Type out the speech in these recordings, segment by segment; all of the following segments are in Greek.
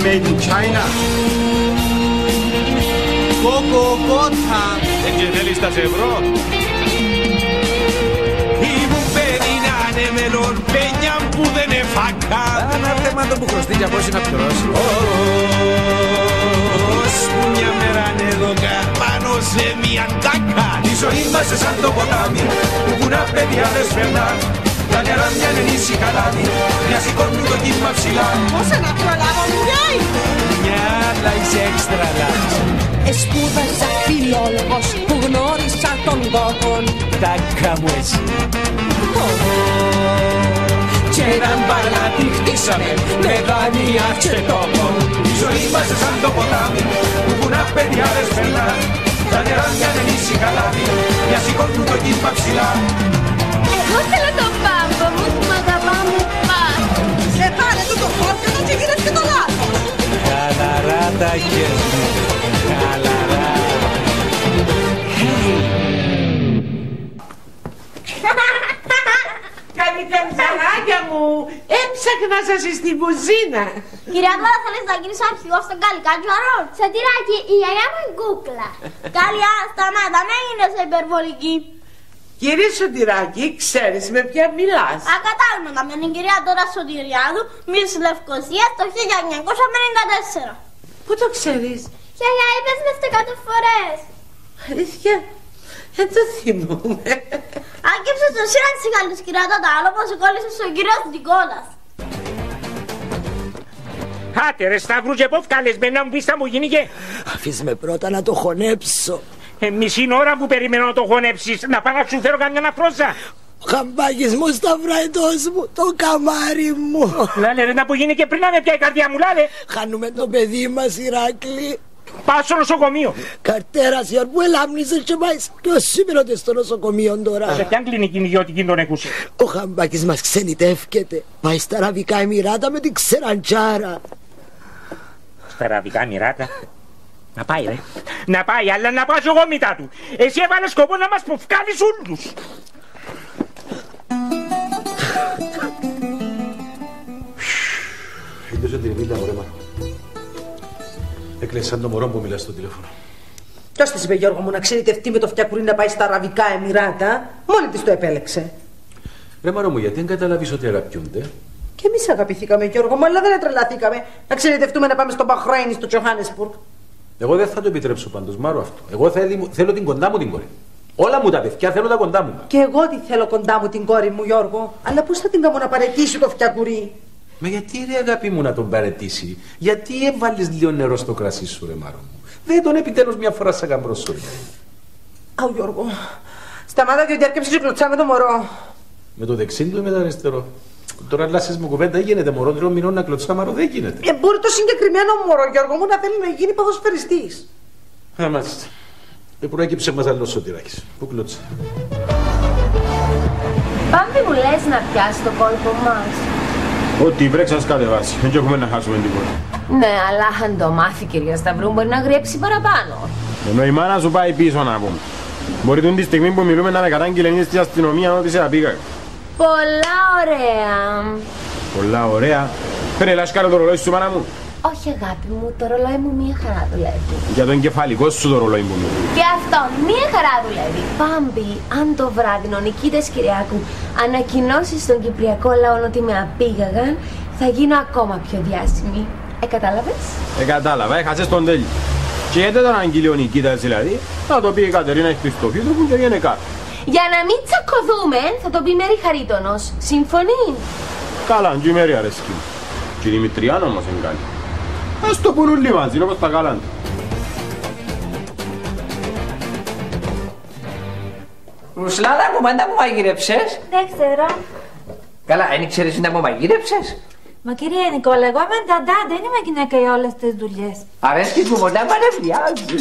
made in China. Κοκοκότα. Δεν ξεθέλεις τα ευρώ. Ήμουν παιδί να είναι μελών, πένια που δεν εφάκα. Ένα θέμα το που χρωστεί για πόσοι να πληρώσει. Που μια μέρα ανέδωκα πάνω σε μια τάκα. Η ζωή μας σαν το ποτάμι που κουνά παιδιά δεν σφαιρνά. Τα νερά μια νενήσει καλάμι, μια σηκώνουν το κύμα ψηλά. Πόσα να προλάβω, μιλιάει! Μια άλλα είσαι έξτρα λάθος. Σπούδασα φιλόλογος που γνώρισα τον Γόγον. Τάκα μου εσύ. Και έναν παλάτι χτίσαμε με δάνεια και τόπο. Η ζωή μας σαν το ποτάμι που κουνά παιδιά δεν σφαιρνά. Τα νερά μια νενήσει καλάμι, μια σηκώνουν το κύμα ψηλά. Εγώ θέλω τον πάμπο μου που μ' αγαπά μου πας. Πάρε του το φόρκανο και γίνες και το λάθο. Χαλαρά τα χέρια, χαλαρά. Καλυτερζαράκια μου, έψαχνα σας στην κουζίνα. Κυρία Δώρα, θέλεις να γίνεις αρχηγός στον Καλικάτζαρο? Σωτηράκη, η γιαγιά μου είναι κούκλα. Καλιά, σταμάτα, μην γίνεσαι υπερβολική. Κύριε Σωτηράκη, ξέρεις με ποια μιλάς? Ακατάλληλα με την κυρία Δώρα Σωτηριάδου, Μης Λευκοσίας το 1954. Πού το ξέρεις? Γιαγιά, είπες με 100 φορές. Αλήθεια, δεν το θυμούμαι. Άκυψες το σύρα της Γαλλής, κυρία Τατάλο, πως κόλλησες στον κύριο Νικόλας. Άτε ρε Σταύρου και πόφ καλεσμένα μου πεις θα μου γίνει και... Αφήσ' με πρώτα να το χωνέψω. Μισή ώρα που περιμένω να το χωνέψεις. Να πάω να σου φέρω καμιά αναφρόζα. Ο χαμπάκης μου σταυραϊτός μου, το καμάρι μου. Λάλε ρε να που γίνει και πριν να με πιάει η καρδιά μου, λάλε. Χάνουμε το παιδί μας, Ηράκλη. Πάω στο νοσοκομείο. Καρτέρας Γιώργου, που ελάμνησες και πάει. Ποιος σήμερα στο νοσοκομείο τώρα? Σε ποιαν κλινική ιδιωτική τον έκουσε? Ο χαμπάκης μας ξενιτεύκεται. Πάει στα Αραβικά Εμιράτα με την Ξεραντζάρα. Στα Αραβικά Εμιράτα? Να πάει ρε. Να πάει, αλλά να πάω εγώ μετά του. Εσύ έβαλες σκοπό να μας ποφκάλεις ούλους. Είδες την Εμίλια μου ρε μα. Έκλαιγε σαν το μωρό που μιλάς στο τηλέφωνο. Ποιος της είπε, Γιώργο μου, να ξενιτευτεί με το φτιακουρί να πάει στα Αραβικά Εμιράτα? Μόνη της το επέλεξε. Ρε μωρό μου, γιατί δεν καταλάβεις ότι αγαπιούνται? Και εμείς αγαπηθήκαμε, Γιώργο μου, αλλά δεν τρελαθήκαμε να ξενιτευτούμε να πάμε στο Μπαχρέιν, στο Τζοχάνεσπουργκ. Εγώ δεν θα το επιτρέψω πάντως, Μάρο αυτό. Εγώ θέλω την κοντά μου την κόρη. Όλα μου τα παιδιά θέλω τα κοντά μου. Και εγώ τη θέλω κοντά μου την κόρη μου, Γιώργο. Αλλά πώς θα την κάνω να παρετήσει το φτιακουρί? Μα γιατί ρε αγάπη μου να τον παρετήσει? Γιατί έβαλες λίγο νερό στο κρασί σου ρε Μάρο μου? Δεν τον επιτέλους μια φορά σαν καμπρό σου ρε. Αου Γιώργο, σταμάτα διότι έρκεψε και κλωτσά με το μωρό. Με το δεξί του ή με το αριστερό? Τώρα λάσεις μου κουβέντα, δεν γίνεται μωρό, 3 μηνών να κλωτσά Μάρο, δεν γίνεται. Μπορεί το συγκεκριμένο μωρό, Γιώργο μου, να θέλει να γίνει ποδοσφαιριστής. Μάλιστα. Προέκυψε μας άλλος Σωτηράκης. Πού κλώτσε? Πάμπη μου λες να πιάσει το κόλπο μας? Ό,τι βρέξει να κατεβάσει. Δεν έχουμε να χάσουμε τίποτα. Ναι, αλλά αν το μάθει κυρία Σταυρού μπορεί να γρέψει παραπάνω. Ενώ η μάνα σου πάει πίσω να πούμε. Μπορεί την στιγμή που μιλούμε να με κατάγγειλε στην αστυνομία ότι σε απήγα. Πολλά ωραία. Πολλά ωραία. Φέρε λάσκαρο το ρολόι σου μάνα μου. Όχι αγάπη μου, το ρολόι μου μία χαρά δουλεύει. Για το εγκεφαλικό σου το ρολόι μου. Και αυτό μία χαρά δουλεύει. Πάμπη, αν το βράδυ ο Νικήτας Κυριάκου ανακοινώσει στον κυπριακό λαό ότι με απήγαγαν, θα γίνω ακόμα πιο διάσημη. Κατάλαβες? Κατάλαβα, έχασες τον τέλειο. Και γιατί τον αγγείλει ο Νικήτας δηλαδή, θα το πει η Κατερίνα Χριστοφίδου που και βγαίνει κάτω. Για να μην τσακωθούμε, θα το πει Μέρη Χαρίτονος. Συμφωνεί? Καλά, και η Μέρη αρέσκει. Και η Δημητριάνα όμως είναι καλή. Ας το πούν όλοι μαζί, όπως τα καλά. Ρουσλάνα μου, πάντα μου μαγειρέψες? Δεν ξέρω. Καλά, δεν ξέρεις να μου μαγειρέψες? Μα κύριε Νικόλα, εγώ είμαι νταντά, δεν είμαι γυναίκα για όλες τις δουλειές. Αρέσκεις μου πολλά μανευλιάζεις.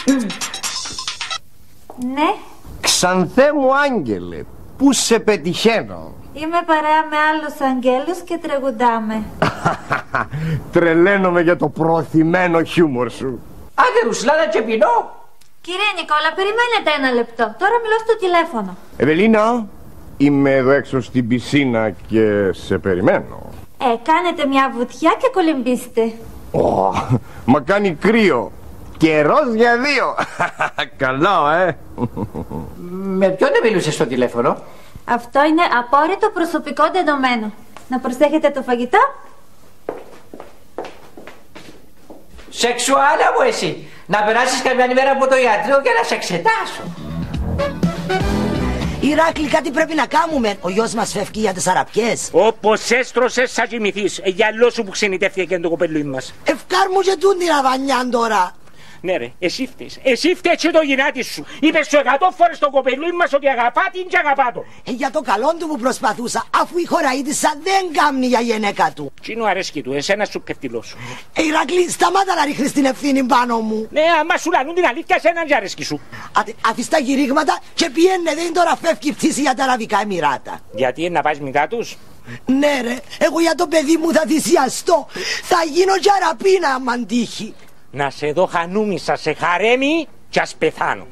Ναι. Ξανθέ μου άγγελε, πού σε πετυχαίνω? Είμαι παρέα με άλλους αγγέλους και τραγουδάμε. Τρελαίνομαι για το προωθημένο χιούμορ σου. Άντε Ρουσλάνα και πεινώ. Κύριε Νικόλα, περιμένετε ένα λεπτό. Τώρα μιλώ στο τηλέφωνο. Ευελίνα, είμαι εδώ έξω στην πισίνα και σε περιμένω. Κάνετε μια βουτιά και κολυμπήστε. Μα κάνει κρύο. Καιρός για δύο. Καλό, Με ποιον μιλούσε στο τηλέφωνο? Αυτό είναι απόρριτο προσωπικό δεδομένο. Να προσέχετε το φαγητό. Σεξουάλα μου εσύ. Να περάσεις καμιά ημέρα από το ιατρείο και να σε εξετάσω. Ηράκλη, κάτι πρέπει να κάνουμε. Ο γιος μας φεύγει για τις αραπιές. Όπως έστρωσες θα κοιμηθείς. Γυαλό σου που ξενιτεύθηκε το κοπελούι μας. Ευκάρ μου και τούν την αβανιάν τώρα. Ναι ρε, εσύ φταίς. Εσύ φταίς και το γυνάτι σου. Είπες σου 100 φορές το κοπελούι μας ότι αγαπά την και αγαπά το. Για το καλό του που προσπαθούσα, αφού η χωραΐτισσα δεν κάμνει για γυναίκα του. Τι είναι ο αρέσκει του, εσένα σου πεφτυλό σου. Ηρακλή, σταμάτα να ρίχνεις την ευθύνη πάνω μου. Ναι, άμα σου λανούν την αλήθεια, εσένα και αρέσκει σου. Αφήσ' τα κηρύγματα και πιένε, δεν τώρα φεύγει η πτήση για τα Αραβικά Εμιράτα. Γιατί να πας μετά τους? Ναι ρε, εγώ για το παιδί μου θα θυσιαστώ. Θα γίνω και αραπίνα άμα τύχει. Να σε δω χανούμισα σε χαρέμι κι ας πεθάνω.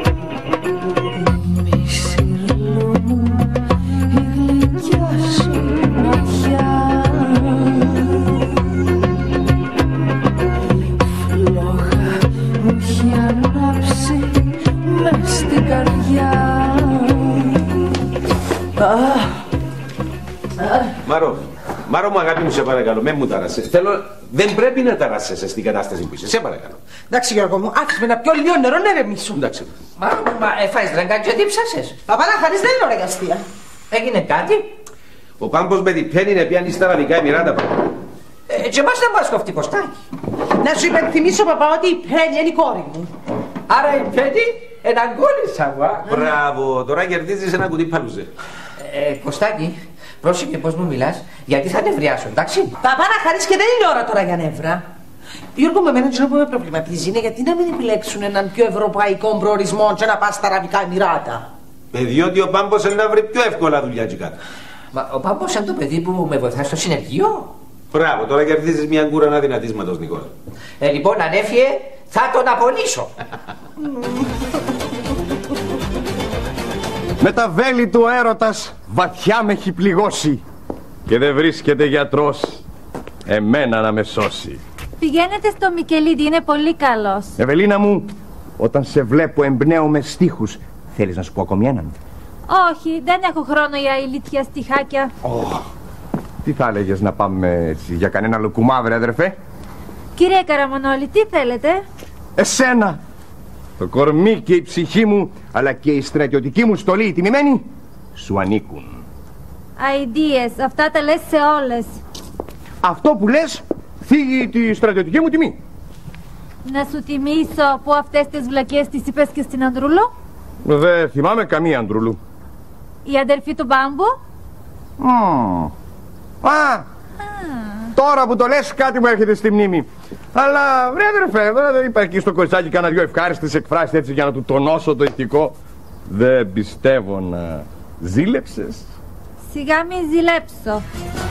Μάρο μου, αγάπη μου, σε παρακαλώ, με μου ταράσαι. Δεν πρέπει να ταράσσεσαι στην κατάσταση που είσαι. Σε παρακαλώ. Εντάξει, Γιώργο μου, άφησε με να πιω λίγο νερό να ρεμίσω. Εντάξει. Μα φάεις δραγκά και δίψασες. Παπαλάχαρης δεν είναι ωραία αστεία. Έγινε κάτι? Ο Πάμπος με την Πέννη είναι πιάνει στα Αραβικά Εμιράτα. Και εμάς δεν μας κοφτεί Κωστάκη. Να σου υπενθυμίσω, παπά, ότι η Πέννη είναι η κόρη μου. Άρα η Πέννη εναγκόλησα μου. Μπράβο, τώρα κερδίζεις ένα κουτί παλουζέ. Κωστάκη, πρόσεχε πώς μου μιλάς, γιατί θα νευριάσω, εντάξει. Παπά, να χαρείς και δεν είναι ώρα τώρα για νεύρα. Γιώργο, με εμένα που με προβληματίζει είναι γιατί να μην επιλέξουν έναν πιο ευρωπαϊκό προορισμό και να πας στα Αραβικά Εμιράτα. Διότι ο Πάμπος είναι να βρει πιο εύκολα δουλειά και κάτω. Μα ο Πάμπος είναι το παιδί που με βοηθάει στο συνεργείο. Μπράβο, τώρα κερδίζεις μια γκούρα αδυνατίσματος, Νικόλα. Λοιπόν, αν έφυγε, θα τον απολύσω. Με τα βέλη του έρωτας βαθιά με έχει πληγώσει και δεν βρίσκεται γιατρός εμένα να με σώσει. Πηγαίνετε στο Μικελίδη, είναι πολύ καλός. Ευελίνα μου, όταν σε βλέπω εμπνέομαι στίχους. Θέλεις να σου πω ακόμη έναν? Όχι, δεν έχω χρόνο για ηλίθια στιχάκια. Τι θα έλεγες να πάμε έτσι, για κανένα λουκουμάβρε, αδερφέ? Κύριε Καραμανόλη, τι θέλετε? Εσένα! Το κορμί και η ψυχή μου, αλλά και η στρατιωτική μου στολή, η τιμημένη, σου ανήκουν. Αηδίες, αυτά τα λες σε όλες. Αυτό που λες θίγει τη στρατιωτική μου τιμή. Να σου τιμήσω που αυτές τις βλακίες τις είπες και στην Ανδρούλο. Δεν θυμάμαι καμία Ανδρούλου. Η αδερφή του Μπάμπου. Τώρα που το λες κάτι μου έρχεται στη μνήμη. Αλλά βρε αδερφέ, δεν υπάρχει εκεί στο κοτσάκι κάνα δυο ευχάριστες εκφράσεις έτσι για να του τονώσω το ηθικό. Δεν πιστεύω να ζήλεψες. Σιγά μη ζηλέψω.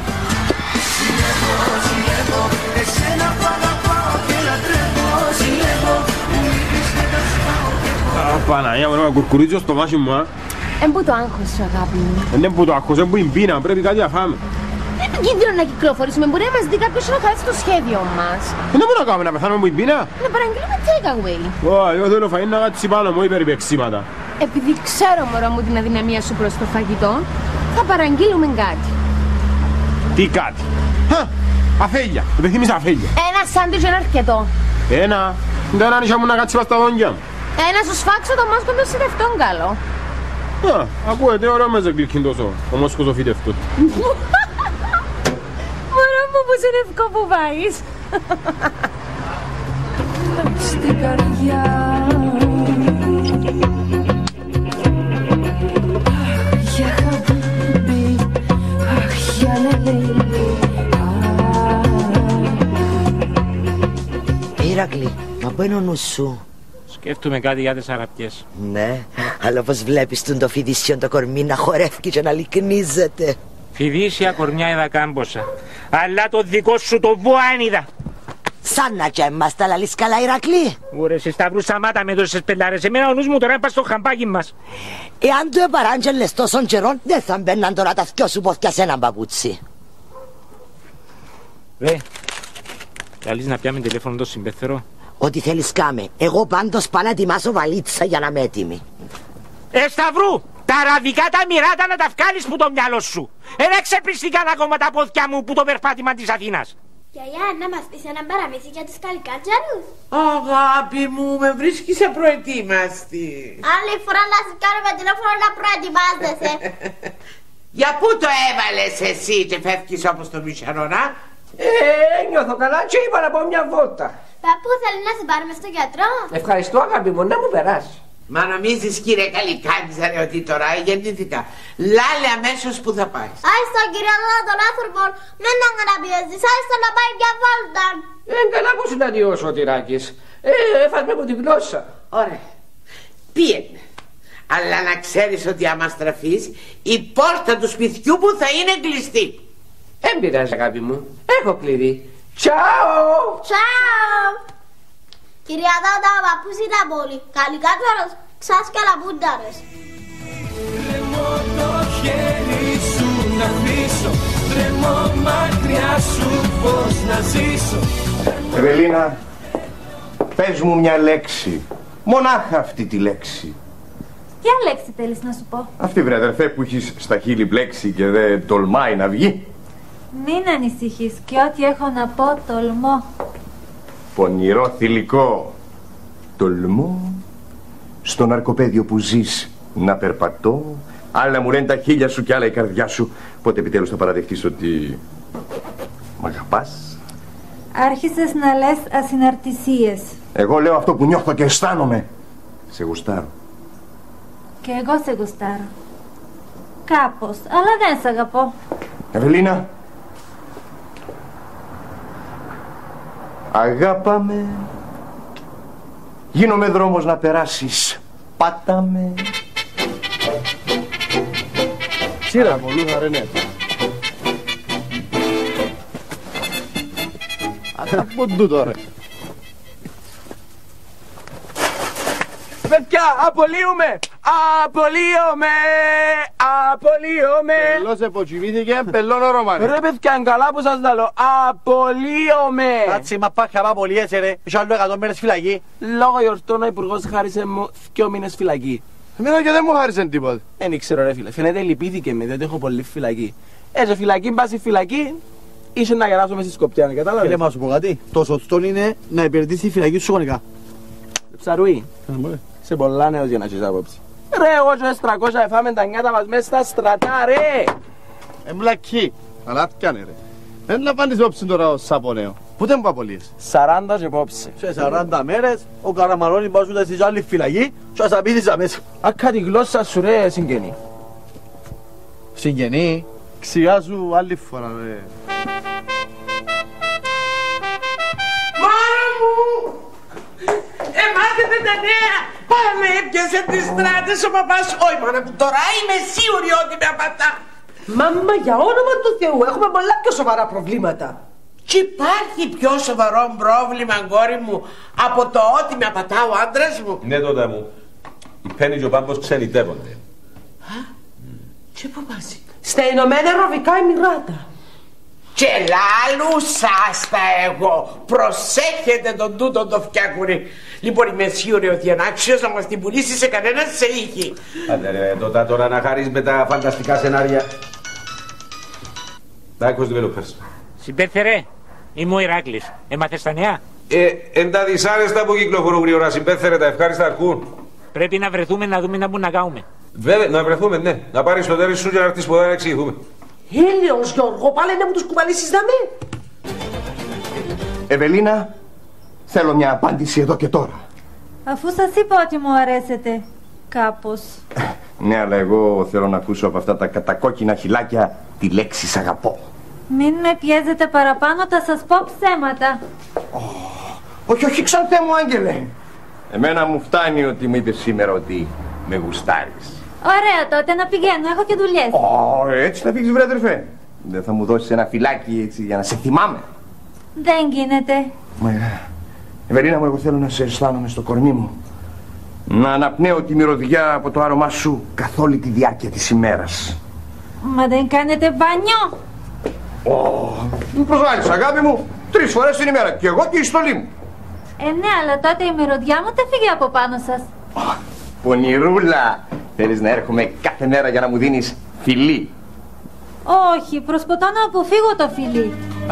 Παναγία μου, ένα κουρκουρίτσιο στο μάσι μου, Εμπού το άγχος σου, αγάπη μου. Δεν που το άγχος, εμπού είναι πείνα, πρέπει κάτι να φάμε. Είναι επικίνδυνο να κυκλοφορήσουμε, μπορεί να μας δει κάποιος να χάσει το σχέδιο μας. Δεν μπορούμε να κάνουμε, να πεθάνουμε που είναι πείνα. Να παραγγείλουμε takeaway. Εγώ θέλω φαΐν να κάτσει πάνω μου, υπερπεξίματα. Επειδή ξέρω, μωρό μου, την αδυναμία σου προς το φαγητό, θα παραγγείλουμε κάτι. Τι κάτι? Αφέλια, δεν θυμίσαι αφέλια. Ένα σάντουιτς είναι αρκετό. Ένα, δεν άνοιξα μου να κάτσει πας στα δόντια μου. Ένα σου σφάξω το μάσκο των σιδευτών καλό. Ακούετε, ωραίο με ζεγκλικήν τόσο, ο μόσκος ο φυτευτός. Μωρό μου, πως είναι ευκό που βάεις. Στην καρδιά. Για χαμπίμπι, αχ, για λελέλη. Ηρακλή, μα πού είναι ο νους σου? Σκέφτομαι κάτι για τις αραπιές. Ναι, αλλά πως βλέπεις τον το φιδίσιον το κορμί να χορεύει και να λυκνίζεται. Φιδίσια κορμιά είδα κάμποσα, αλλά το δικό σου το βουάν είδα. Σαν να και εμάς τα λαλείς καλά, Ηρακλή. Ωραία, σε σταυρού σταμάτα με τόσες πελάρες. Εμένα ο νους μου τώρα είναι πας στο χαμπάκι μας. Εάν το επαράντζελες τόσων καιρών, δεν θα μπαίναν τώρα τα δυο σου πόθηκια σε έναν παπούτσι. Ρε, Καλείς να πιάμε τηλέφωνο το συμπέθερο. Ό,τι θέλεις κάμε. Εγώ πάντως πάω να ετοιμάσω βαλίτσα για να είμαι έτοιμη. Σταυρού! Τα αραβικά τα μοιράτα να τα βγάλεις που το μυαλό σου. Δεν εξεπλιστήκαν ακόμα τα πόδια μου που το περπάτημα της Αθήνας. Γιαγιά, να μας πεις ένα παραμύθι για τους καλικάτζαρους. Αγάπη μου, με βρίσκεις απροετοίμαστη. Άλλη φορά να σου κάνουμε τηλέφωνο να προετοιμάζεσαι. Για πού το έβαλες εσύ και φεύγεις όπως το Μισανόνα? Νιώθω καλά και είπα να πω μια βόλτα. Παππού, θέλει να σε πάρουμε στο γιατρό? Ευχαριστώ αγάπη μου, να μου περάσει. Μα νομίζεις κύριε Καλικάτζαρε ότι τώρα γεννήθηκα? Λάλε αμέσως που θα πάει. Άιστο κύριε Ανώνα τον άνθρωπο, μην τον καταπιέζεις, άιστο να πάει για βόλτα. Καλά που σου να διώσω ο Τυράκης. Έφασμε από τη γλώσσα. Ωραία, πήγαινε. Αλλά να ξέρεις ότι άμα στραφείς, η πόρτα του σπιτιού μου θα είναι κλειστή. Δεν πειράζει αγάπη μου, έχω κλειδί. Τσάω! Τσάω! Κυρία Δόντα, ο παππούς ήταν πολύ καλικάτζαρος, ξάς και λαμπούνταρες. Τρεμώ το χέρι σου να αφήσω, τρεμώ μακριά σου πώς να ζήσω. Ευελίνα, πες μου μια λέξη, μονάχα αυτή τη λέξη. Ποια λέξη θέλεις να σου πω? Αυτή βρε αδερφέ που έχεις στα χείλη μπλέξει και δεν τολμάει να βγει. Μην ανησυχείς και ό,τι έχω να πω τολμώ. Πονηρό θηλυκό. Τολμώ στο ναρκοπαίδιο που ζεις να περπατώ. Άλλα μου λένε τα χείλια σου και άλλα η καρδιά σου. Πότε επιτέλους θα παραδεχτείς ότι μ' αγαπάς? Άρχισες να λες ασυναρτησίες. Εγώ λέω αυτό που νιώθω και αισθάνομαι. Σε γουστάρω. Και εγώ σε γουστάρω. Κάπως, αλλά δεν σε αγαπώ. Ευελίνα, αγάπαμε. Γίνομαι δρόμος να περάσεις. Πάταμε. Σίρα πολλούχα ρε ναι. Πού τώρα. Παιδιά, απολύουμε! Απολύομαι! Απολύομαι! Πελός εποτσιμήθηκε, πελών ο Ρωμάνη. Ρε παιδιά, καλά που σας λαλώ. Απολύομαι! Κάτσε, μα πάχα μα απολύεσαι ρε. Είσαι άλλο 100 μέρες φυλακή. Λόγω γιορτών ο υπουργός χάρισε μου 2 μήνες φυλακή. Εμένα και δεν μου χάρισε τίποτα. Δεν ξέρω ρε φίλε, φαίνεται λυπήθηκε με διότι έχω πολύ φυλακή. Έτσι φυλακή, μπάσει φυλακή, είσαι να γεράσω μες στη Σκοπιά, κατάλαβες. Φίλε, μα σου πω κάτι. Το σωστό είναι να υπηρετήσει τη φυλακή σου χρονικά. Ψαρούι. Σε πολλά νέος για να έχεις άποψη. Ρε, εγώ και 300 εφάμε τα νιάτα μας μέσα στα στρατά, ρε! Εμπλακή. Αλλά πιάνε ρε. Δεν λαμβάνεις όψη τώρα ως σαπονέο. Πότε μου απολύεσαι? 40 και υπόψη. Σε 40 μέρες ο Καραμαλώνης μπάζουν στις άλλη φυλακή και ας απίδησα μέσα. Άκα τη γλώσσα σου ρε συγγενή. Συγγενή, ξηγά σου άλλη φορά ρε. Μάνα μου! Μάθετε τα νέα! Πάμε, έπιασε τις στράτες ο παπάς. Όχι μάνα μου, τώρα είμαι σίγουρη ότι με απατά. Μάμα, για όνομα του Θεού, έχουμε πολλά πιο σοβαρά προβλήματα. Και υπάρχει πιο σοβαρό πρόβλημα, κόρη μου, από το ότι με απατά ο άντρας μου? Ναι, τότε μου. Η Πέννη και ο Πάμπος ξενιτεύονται. Και πού πας? Στα Ηνωμένα Αραβικά Εμιράτα. Και λαλούσαστα εγώ. Προσέχετε τον τούτο το φτιάκουνε. Λοιπόν, είμαι σίγουρη ότι αν άξιος να μας την πουλήσει σε κανέναν σε ήχη. Άντε ρε, τότε τώρα να χαρείς με τα φανταστικά σενάρια. Δάκος developers. Συμπέθερε, είμαι ο Ηράκλης. Έμαθες τα νέα? Εν τα δυσάρεστα που κυκλοφορούν γρήγορα, συμπέθερε, τα ευχάριστα αρκούν. Πρέπει να βρεθούμε να δούμε να που να κάνουμε. Βέβαια, να βρεθούμε, ναι. Να πάρεις το τέρι σου και να έρθεις ποτέ να εξηγηθούμε. Έλεος Γιώργο, πάλι να μου τους κουβαλήσεις δαμέ. Ευελίνα, θέλω μια απάντηση εδώ και τώρα. Αφού σας είπα ότι μου αρέσετε. Κάπως. Ναι, αλλά εγώ θέλω να ακούσω από αυτά τα κατακόκκινα χυλάκια τη λέξη «σ' αγαπώ». Μην με πιέζετε παραπάνω, θα σας πω ψέματα. Όχι, όχι, ξανθέ μου, άγγελε. Εμένα μου φτάνει ότι μου είπες σήμερα ότι με γουστάρεις. Ωραία τότε, να πηγαίνω, έχω και δουλειές. Έτσι θα φύγεις βρε αδερφέ. Δεν θα μου δώσεις ένα φυλάκι έτσι για να σε θυμάμαι? Δεν γίνεται. Ευελίνα μου, εγώ θέλω να σε αισθάνομαι στο κορμί μου. Να αναπνέω τη μυρωδιά από το άρωμά σου καθ' όλη τη διάρκεια της ημέρας. Μα δεν κάνετε μπάνιο? Μου προσβάλλεις αγάπη μου. 3 φορές την ημέρα. Και εγώ και η στολή μου. Ναι, αλλά τότε η μυρωδιά μου δεν φύγει από πάνω σας. Πονηρούλα, θέλεις να έρχομαι κάθε μέρα για να μου δίνεις φιλί? Όχι, προσπαθώ να αποφύγω το φιλί.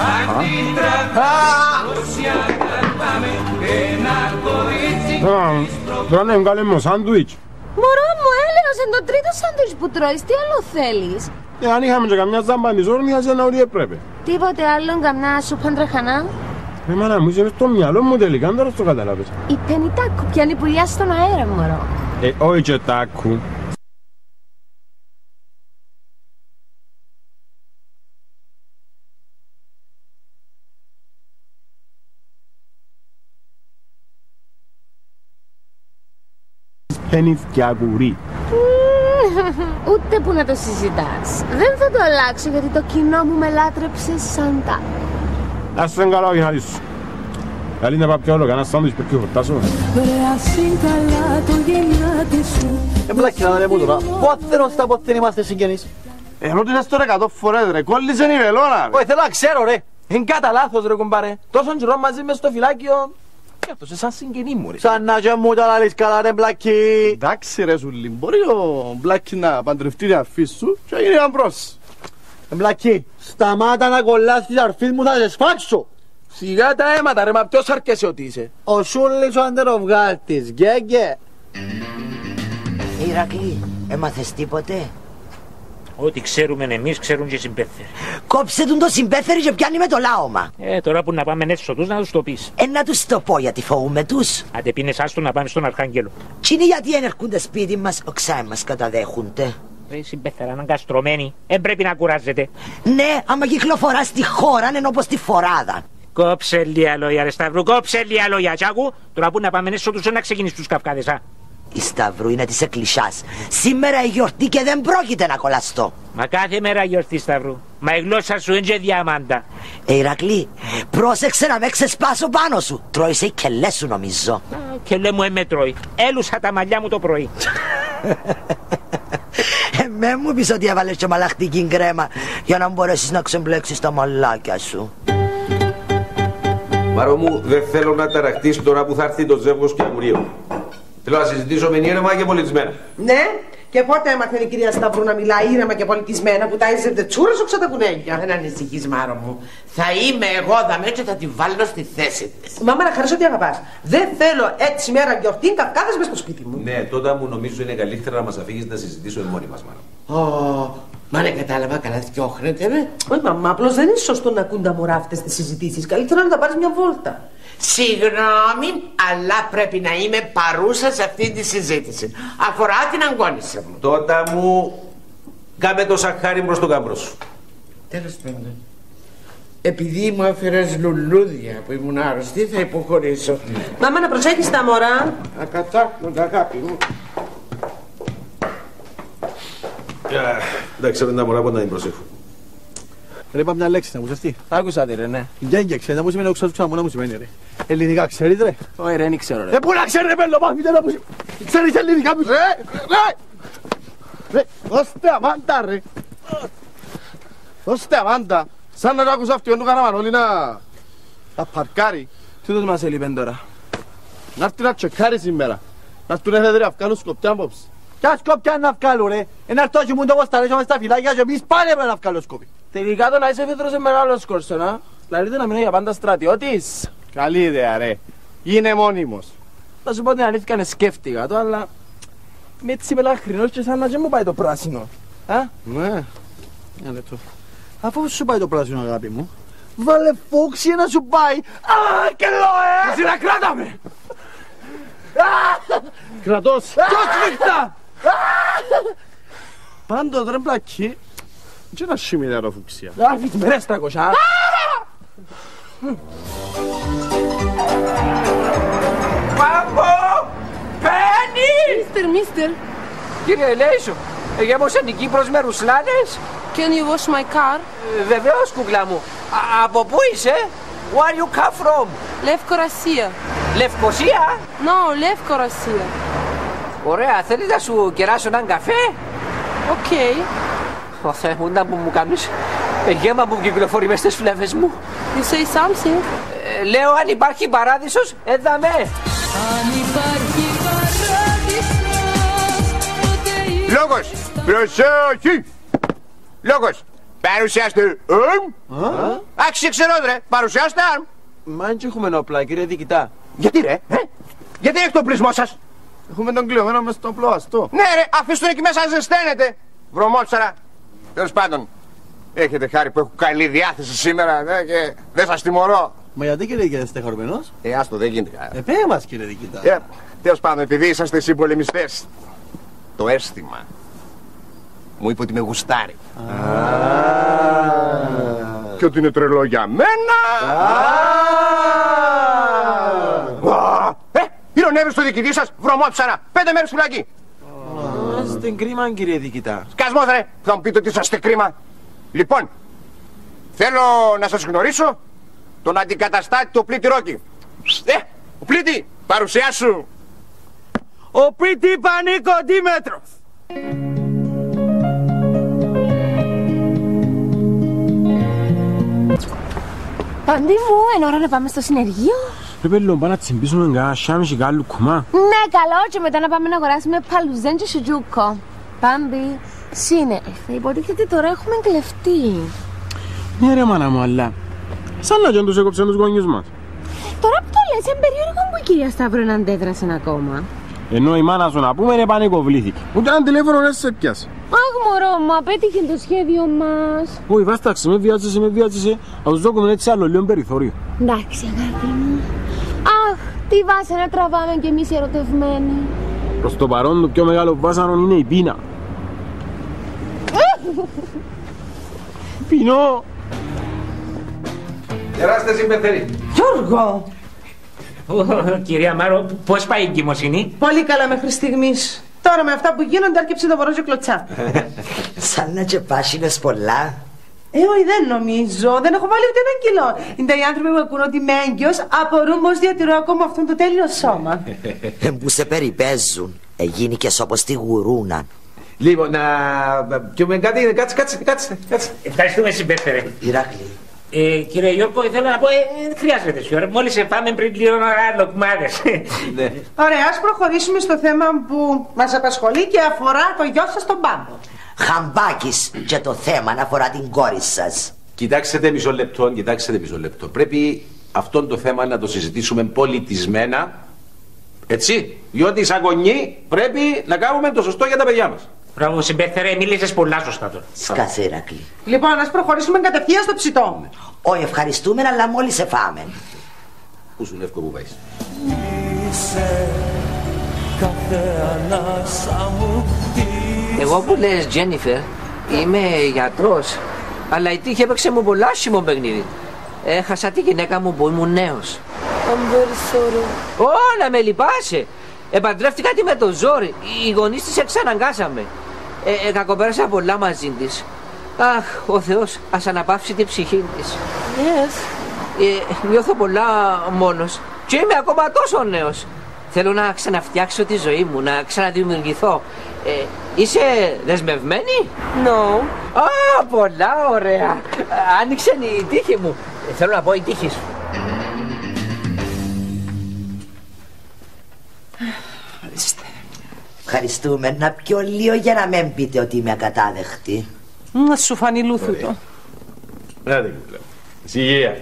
Τώρα να βγάλουμε σάντουιτς. Μωρό μου, έλεγας είναι το τρίτο σάντουιτς που τρώεις, τι άλλο θέλεις? Αν είχαμε και καμιά ζάμπα της όρνιας, να ό,τι έπρεπε. Τίποτε άλλο, καμιά σούπα τραχανά? Μάνα μου, είσαι στο μυαλό μου τελικά, τώρα το καταλάβες. Η πενιτάκου πιάνει πουλιά στον αέρα, μωρό. Όχι και τάκου. Πενιθκιακουρί. Ούτε που να το συζητάς. Δεν θα το αλλάξω γιατί το κοινό μου με λάτρεψε σαν τα. Ας τον καλά όχι να δεις. Καλή να πάω πιο όλο, κανένα σάντουιτς πρέπει να χορτάσω. Εμπλάκη να ρε μου τώρα, πότε στα πότε είμαστε συγγενείς? Ρώτησες τώρα 100 φορές ρε, κόλλησε η βελόνα. Όχι, θέλω να ξέρω ρε. Είναι κατά λάθος ρε κουμπάρε. Τόσον καιρό μαζί μες στο φυλάκιο. Και αυτός σαν συγγενή μου ρε. Σαν να και μου τα λαλείς καλά ρε Μπλάκη. Εντάξει ρε Σουλή, μπορεί ο Μπλάκη να παντρευτεί την αρφή σου και να γίνει αμπρός. Μπλάκη, σταμάτα να κολλάς της αρφής μου, θα σε σφάξω. Σιγά τα αίματα ρε, μα ποιος αρκέσαι ότι είσαι? Ο Σούλης ο αντεροβγάλτης, γκέγκε. Ηρακλή, έμαθες τίποτε? Ό,τι ξέρουμε εμείς ξέρουν και οι συμπέθεροι. Κόψε τον το συμπέθεροι και πιάνει με το λάωμα. Τώρα που να πάμε έσω τους να τους το πεις. Να τους το πω γιατί φοβούμε τους. Άντε πίνες άστο να πάμε στον Αρχάγγελο. Τι είναι γιατί ενερχούνται σπίτι μας, οξά μας καταδέχονται. Ρε συμπέθερα, είναι καστρωμένοι. Πρέπει να κουράζετε. Ναι, άμα κυκλοφορά στη χώρα είναι όπως τη φοράδα. Κόψε λίγα λόγια ρε Σταυρού, κόψε λίγα λόγια. Τσάκου, τώρα που να πάμε έσω τους να ξεκινήσει τους καυκάδες, α. Η Σταυρού είναι της εκκλησιάς. Σήμερα η γιορτή και δεν πρόκειται να κολλαστώ. Μα κάθε μέρα γιορτή Σταυρού. Μα η γλώσσα σου είναι και διαμάντα. Ηρακλή, πρόσεξε να με ξεσπάσω πάνω σου. Τρώει σε κελέ σου νομίζω. Κελέ μου με τρώει. Έλουσα τα μαλλιά μου το πρωί. Με μου πεις ότι έβαλες και μαλαχτική κρέμα για να μπορέσεις να ξεμπλέξεις τα μαλάκια σου. Μαρό μου, δεν θέλω να ταραχτείς τώρα που θα έρθει το ζεύγος και αγουρίο. Θέλω να συζητήσω με ήρεμα και πολιτισμένα. Ναι, και πότε έμαθε η κυρία Σταυρού να μιλάει ήρεμα και πολιτισμένα που τάιζεται τσούρες οξά τα κουνέλια? Δεν ανησυχείς, Μάρο μου. Θα είμαι εγώ δαμέ και θα τη βάλω στη θέση της. Μάμα, να χαρίσω ότι αγαπάς. Δεν θέλω έτσι μέρα γιορτή καυκάδες μες στο σπίτι μου. Ναι, τότε μου νομίζω είναι καλύτερα να μας αφήγεις να συζητήσουμε μόνοι μας, Μάρο. Μα ναι, κατάλαβα, καλά διώχνετε με. Όχι, μαμά, απλώς δεν είναι σωστό να ακούν τα μωρά αυτές τις συζητήσεις. Καλύτερα να τα πάρεις μια βόλτα. Συγγνώμη, αλλά πρέπει να είμαι παρούσα σε αυτή τη συζήτηση. Αφορά την αγκώνισσα μου. Τότε μου κάμε το σαχάρι προς τον κάμπρο σου. Τέλος πάντων. Επειδή μου έφερες λουλούδια που ήμουν άρρωστη, θα υποχωρήσω. Μάμα, να προσέχεις τα μωρά. Ακατάκνοντα, αγάπη μου. Εντάξει, ξέρω τα μωρά που να την προσέχω. Ρε, είπα μια λέξη να μου ζευτεί. Άκουσα τη ρε, ναι. Γκέγκε, ξέρετε, να μου σημαίνει οξά του ξανά, να μου σημαίνει ρε. Ελληνικά ξέρετε ρε? Όχι ρε, δεν ξέρω ρε. Πού να ξέρετε πέλο, μάθετε να μου σημαίνει. Ξέρεις ελληνικά μου, ρε, δώστε αμάντα ρε. Δώστε αμάντα. Σαν να το άκουσα αυτοί, του Καραμανόλη να παρκάρει. Τι τους μας έλειπεν τώρα? Να έρθει να τσεκάρει σήμερα. Να έρθουν έφεδρε αυκάλους σκοπιά απόψε. Ποια σκοπιά να βγάλω ρε? Ένα αρτόχι μου το βοσταρέσαμε στα φυλάκια και εμείς πάλι έπρεπε να βγάλω σκοπί. Τελικά το να είσαι φέτρωσε με άλλο σκόρσο, να. Δηλαδή να μείνω για πάντα στρατιώτης. Καλή ιδέα ρε. Είναι μόνιμος. Θα σου πω την αλήθεια, σκέφτηκα το, αλλά με έτσι πελαχρινός και σαν να και μου πάει το πράσινο. Ναι. Ένα λεπτό. Αφού σου πάει το πράσινο αγάπη μου, βάλε φόξι να σου πάει. Α, κελό Εσύ να κράτα με. Κρατός. Ποιος σφίχτα. Πάντως ρε μπλακί. Και ένα σιμιδέρο φουξία. Άφης με ρε στρακοσιά. Πάμπο! Πένι! Mister. Κύριε Λέισο, γέμωσε την Κύπρος με ρουσλάνες. Can you wash my car? Βεβαίως κουκλά μου. Από πού είσαι? Where you come from? Λευκορασία. Λευκοσία? No, Λευκορασία. Ωραία, θέλεις να σου κεράσω έναν καφέ? Οκ. Ο Θεέ μου, να που μου κάνεις. γέμα που κυκλοφορεί μες στις φλέβες μου. You say something. Λέω αν υπάρχει παράδεισος, έδαμε. Αν υπάρχει παράδεισος, Λόγος, προσοχή. Λόγος, παρουσιάστε. Άξιε ξερόδρε, παρουσιάστε. Μα αν έχουμε όπλα, κύριε διοικητά. Γιατί ρε, γιατί έχει το πλεισμό σας? Έχουμε τον κλειωμένο μες στο πλώαστο. Ναι ρε, αφήστε τον εκεί μέσα να ζεσταίνετε. Βρωμόψαρα. Τέλος πάντων, έχετε χάρη που έχω καλή διάθεση σήμερα και δεν σας τιμωρώ. Μα γιατί κύριε διοικητά είστε χαρούμενος? Άστο, δεν γίνεται. Πέ μας κύριε διοικητά. Τέλος πάντων, επειδή είσαστε συμπολεμιστές, το αίσθημα μου είπε ότι με γουστάρει. Και ότι είναι τρελό για μένα. Ηρωνεύει στο διοικητή σας, βρωμόψαρα. 5 μέρες φυλακή. Είστε κρίμα, κύριε διοικητά. Σκασμός ρε, θα μου πείτε ότι είσαστε κρίμα. Λοιπόν, θέλω να σας γνωρίσω τον αντικαταστάτη του Πλήτη Ρόκη. Ο Πλήτη, παρουσιάσου. Ο Πλήτη Πανίκο Δήμετροφ. Παντή μου, είναι ώρα να πάμε στο συνεργείο. Πρέπει λίγο να τσιμπήσουμε κανένα σάμι και κάλλου κουμά. Ναι, καλό, και μετά να πάμε να αγοράσουμε παλουζέν και σουτζούκο. Πάμπι, συνέλφε, υποτίθεται τώρα έχουμε κλεφτεί. Ναι ρε μάνα μου, αλλά σαν να τους έκοψαν τους γονιούς μας. Τώρα που το λες, είναι περίεργο που η κυρία Σταύρου να αντέδρασε ακόμα. Ενώ η μάνα σου να πούμε είναι πανικοβλήθηκε. Ούτε ένα τηλέφωνο δεν σε πιάσε. Αχ μωρό μου, απέτυχε το σχέδιο μας. Όχι βάσταξε, με βιάζεσαι. Θα τους δώκουμε έτσι άλλο λίγο περιθώριο. Εντάξει αγάπη μου. Αχ, τι βάσανα τραβάμε κι εμείς ερωτευμένοι. Προς το παρόν το πιο μεγάλο βάσανο είναι η πείνα. Πεινώ. Γεράστε συμπεθερή. Γιώργο! Κυρία Μάρο, πώς πάει η εγκυμοσύνη? Πολύ καλά μέχρι στιγμής. Τώρα με αυτά που γίνονται άρκεψε το βορόζιο κλωτσά. Σαν να τσεπάσινες πολλά. Όχι, δεν νομίζω. Δεν έχω βάλει ούτε ένα κιλό. Είναι οι άνθρωποι που ακούν ότι είμαι έγκυος, απορούν πως διατηρώ ακόμα αυτόν το τέλειο σώμα. Που σε περιπέζουν. Εγίνηκες όπως τη γουρούνα. Λοιπόν, να πιούμε κάτι, κάτσε. Ευχαριστούμε συμπέφερε. Ηράκλη. Κύριε Γιώργο, θέλω να πω, δεν χρειάζεται σιωρ. Μόλις φάμε πριν πληρώνω λοκμάδες. Ναι. Ωραία, ας προχωρήσουμε στο θέμα που μας απασχολεί και αφορά το γιο σας τον Πάμπο. Χαμπάκης και το θέμα αφορά την κόρη σας. Κοιτάξτε μισό λεπτό. Πρέπει αυτό το θέμα να το συζητήσουμε πολιτισμένα. Έτσι, διότι σαν γονεί πρέπει να κάνουμε το σωστό για τα παιδιά μας. Μπράβο, συμπέφερε, μίλησες πολλά σωστά τώρα. Σκάσε, Ηράκλη. Λοιπόν, ας προχωρήσουμε κατευθείαν στο ψητό. Όχι, ευχαριστούμε, αλλά μόλις σε φάμε. Πού σου λεύκο που πάεις? Εγώ που λες, Τζένιφερ, είμαι γιατρός, αλλά η τύχη έπαιξε μου πολλά άσχημο παιχνίδι. Έχασα τη γυναίκα μου που ήμουν νέος. I'm very sorry. Να με λυπάσαι. Επαντρεύτηκα τη με το ζόρι. Οι γονείς της εξαναγκάσαμε. Κακοπέρασα πολλά μαζί της. Αχ, ο Θεός ας αναπαύσει την ψυχή της. Yes. Νιώθω πολλά μόνος και είμαι ακόμα τόσο νέος. Θέλω να ξαναφτιάξω τη ζωή μου, να ξαναδημιουργηθώ. Είσαι δεσμευμένη? No. Πολλά ωραία. Άνοιξε η τύχη μου. Θέλω να πω η τύχη σου. Ευχαριστούμε. Να πιω λίγο για να μην πείτε ότι είμαι ακατάδεχτη. Να σου φανεί λούθουτο. Ησυχία.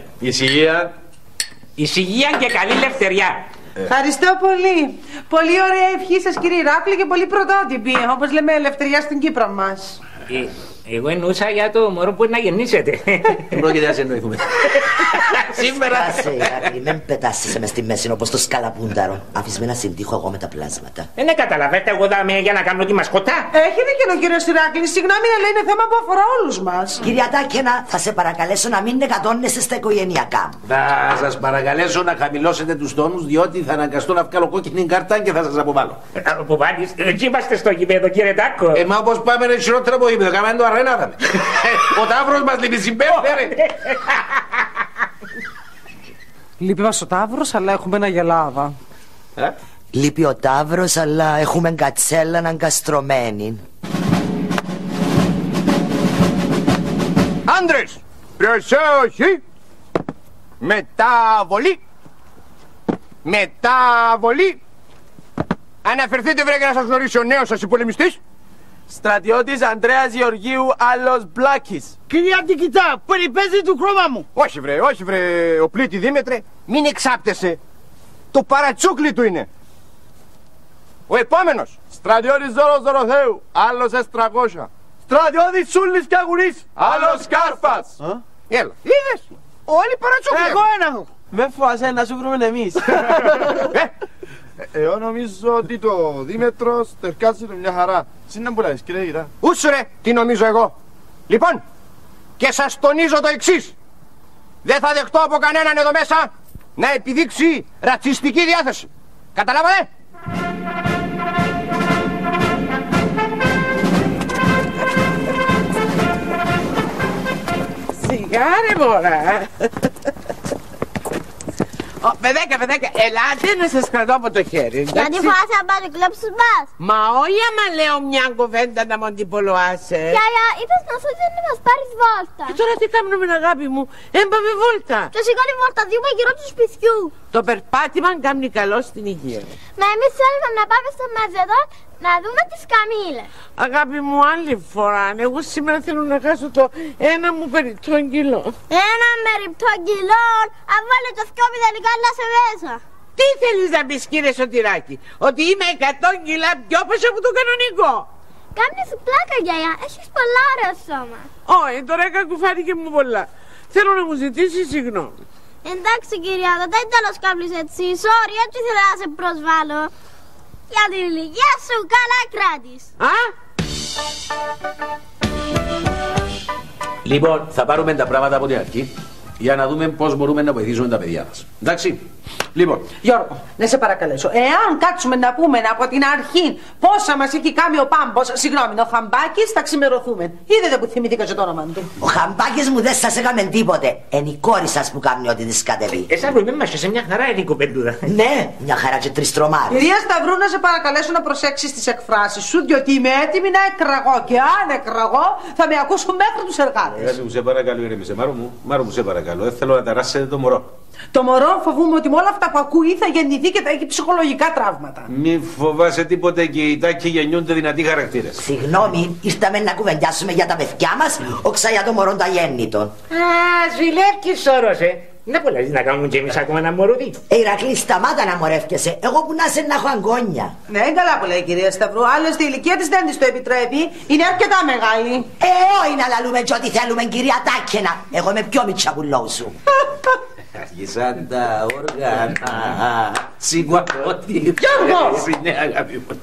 Ησυχία και καλή ελευθεριά. Ευχαριστώ πολύ. Πολύ ωραία ευχή σας κύριε Ηράκλη και πολύ πρωτότυπη, όπως λέμε ελευθεριά στην Κύπρο μας. Εγώ εννοούσα για το μωρό που είναι να γεννήσετε. Δεν πρόκειται να σε εννοηθούμε. Σήμερα. Άσε, Ηράκλη, μην πετάσαι μες στη μέση όπως το σκαλαπούνταρο. Άφησε με να συντύχω εγώ με τα πλάσματα. Δεν καταλαβαίνετε, εγώ δάμε για να κάνω τη μασκοτά. Έχει δίκιο ο κύριος Ηράκλη. Συγγνώμη, αλλά είναι θέμα που αφορά όλους μας. Κυρία Τάκαινα, θα σε παρακαλέσω να μην εκατώνεσαι στα οικογενειακά. Θα σας παρακαλέσω να χαμηλώσετε τους τόνους, διότι θα αναγκαστώ να βγάλω κόκκινη κάρτα και θα σας αποβάλω. Αποβάλεις, εκεί είμαστε στο γήπεδο, κύριε Τάκο. Μα όπως πάμε είναι χειρότερο από γήπεδο, κάνουμε το αρένα δαμε. Ο Ταύρος μας λείπει συμπέφερε. Λείπει μας ο Ταύρος, αλλά έχουμε ένα γελάδα. Λείπει ο Ταύρος, αλλά έχουμε κατσέλα αγκαστρωμένη. Άντρες, προσοχή. Μεταβολή. Μεταβολή. Αναφερθείτε βρε για να σας γνωρίσει ο νέος σας υπολεμιστής. Στρατιώτης Ανδρέας Γεωργίου, άλλος Μπλάκης. Κυρία Τικητά, περιπέζει του χρώμα μου. Όχι βρε, ο πλήτη Δήμετρε, μην εξάπτεσαι. Το παρατσούκλι του είναι. Ο επόμενος. Στρατιώτης Ζώρος Δωροθέου, άλλος S300. Στρατιώτης Σούλης Καγουρής, άλλος Κάρπας. Έλα, είδες, όλοι παρατσούκλοι. Εγώ ένα έχω. Με φοβάσαι να σου βρούμε εμείς. Εγώ νομίζω ότι το Δήμετρος τερκάζει μια χαρά. Συν να μπουλάεις κύριε Γητά. Ούσου ρε, τι νομίζω εγώ. Λοιπόν, και σας τονίζω το εξής. Δεν θα δεχτώ από κανέναν εδώ μέσα να επιδείξει ρατσιστική διάθεση. Καταλάβατε? Σιγά ρε μωρά. Παιδέκα, ελάτε να σας κρατώ από το χέρι. Γιατί φάσαι να πάρει κλέψεις μας. Μα όχι άμα λέω μια κουβέντα να μου αντιπολουάσαι. Γιαγιά, είπες να σου δεν μας πάρεις βόλτα. Και τώρα τι κάνουμε αγάπη μου, έμπαμε βόλτα. Και σηκώνει βόλτα δύο γύρω του σπιτιού. Το περπάτημα κάνει καλό στην υγεία. Μα εμείς θέλουμε να πάμε στο Μαζεδό να δούμε τις καμήλες. Αγάπη μου άλλη φορά, εγώ σήμερα θέλω να χάσω το ένα μου περιττό κιλό. Ένα μεριττό κιλό, αν βάλε το σκόπι τελικά να σε μέσα. Τι θέλεις να πεις κύριε Σωτηράκη, ότι είμαι 100 κιλά πιο πίσω από το κανονικό. Κάμνη σου πλάκα γιαγιά, έχεις πολλά ωραίο σώμα. Όχι, τώρα κακουφάρηκε μου πολλά. Θέλω να μου ζητήσει συγγνώμη. Εντάξει κυρία, δεν τέλος κάμπλεις έτσι, sorry, έτσι θέλω να σε προσβάλλω. Για την ηλικία σου καλά κράτης. Λοιπόν, θα πάρουμε τα πράγματα από την αρχή για να δούμε πώς μπορούμε να βοηθήσουμε τα παιδιά μας. Εντάξει. Λοιπόν. Γιώργο, να σε παρακαλέσω, εάν κάτσουμε να πούμε από την αρχή πόσα μας έχει κάνει ο Πάμπος, συγγνώμη, ο Χαμπάκης, θα ξημερωθούμε. Είδατε που θυμηθήκα και το όνομα του. Ο Χαμπάκης μου δεν σας έκαμε τίποτε. Είναι η κόρη σας που κάνει ό,τι της κατεβεί. Εσάς που είμαι σε μια χαρά είναι η κοπελούδα. Ναι, μια χαρά και τριστρομάρες. Κυρία Σταυρού, να σε παρακαλέσω να προσέξεις τις εκφράσεις σου, διότι είμαι έτοιμη να εκραγώ. Και αν εκραγώ, θα με ακούσουν μέχρι τους εργάτες. Μου σε παρακαλώ, ηρέμησε. Μάρο μου, σε παρακαλώ. Δεν θέλω να ταράσετε το μωρό. Το μωρό φοβούμαι ότι με όλα αυτά που ακούει θα γεννηθεί και θα έχει ψυχολογικά τραύματα. Μη φοβάσαι τίποτε και οι τάκοι γεννιούνται δυνατοί χαρακτήρες. Συγγνώμη, ήρθαμε να κουβεντιάσουμε για τα παιδιά μας, όξα για το μωρό τα γέννητον. Ζηλεύκεις όρος, Να πολλές να κάνουμε και εμείς ακόμα ένα μωρούδι. Ηρακλή, σταμάτα να μορεύκεσαι. Εγώ που να σε να έχω αγκόνια. Ναι, καλά που λέει η κυρία Σταυρού. Άλλωστε η ηλικία της δεν της το επιτρέπει. Είναι αρκετά μεγάλη. Όχι να λαλούμε και ό,τι θέλουμε, κυρία Τάκαινα. Εγώ είμαι πιο μίτσα που λόγω σου. Άρχισαν τα όργανα. Σίγουρα ότι. Γιώργο! Ναι, αγάπη μου.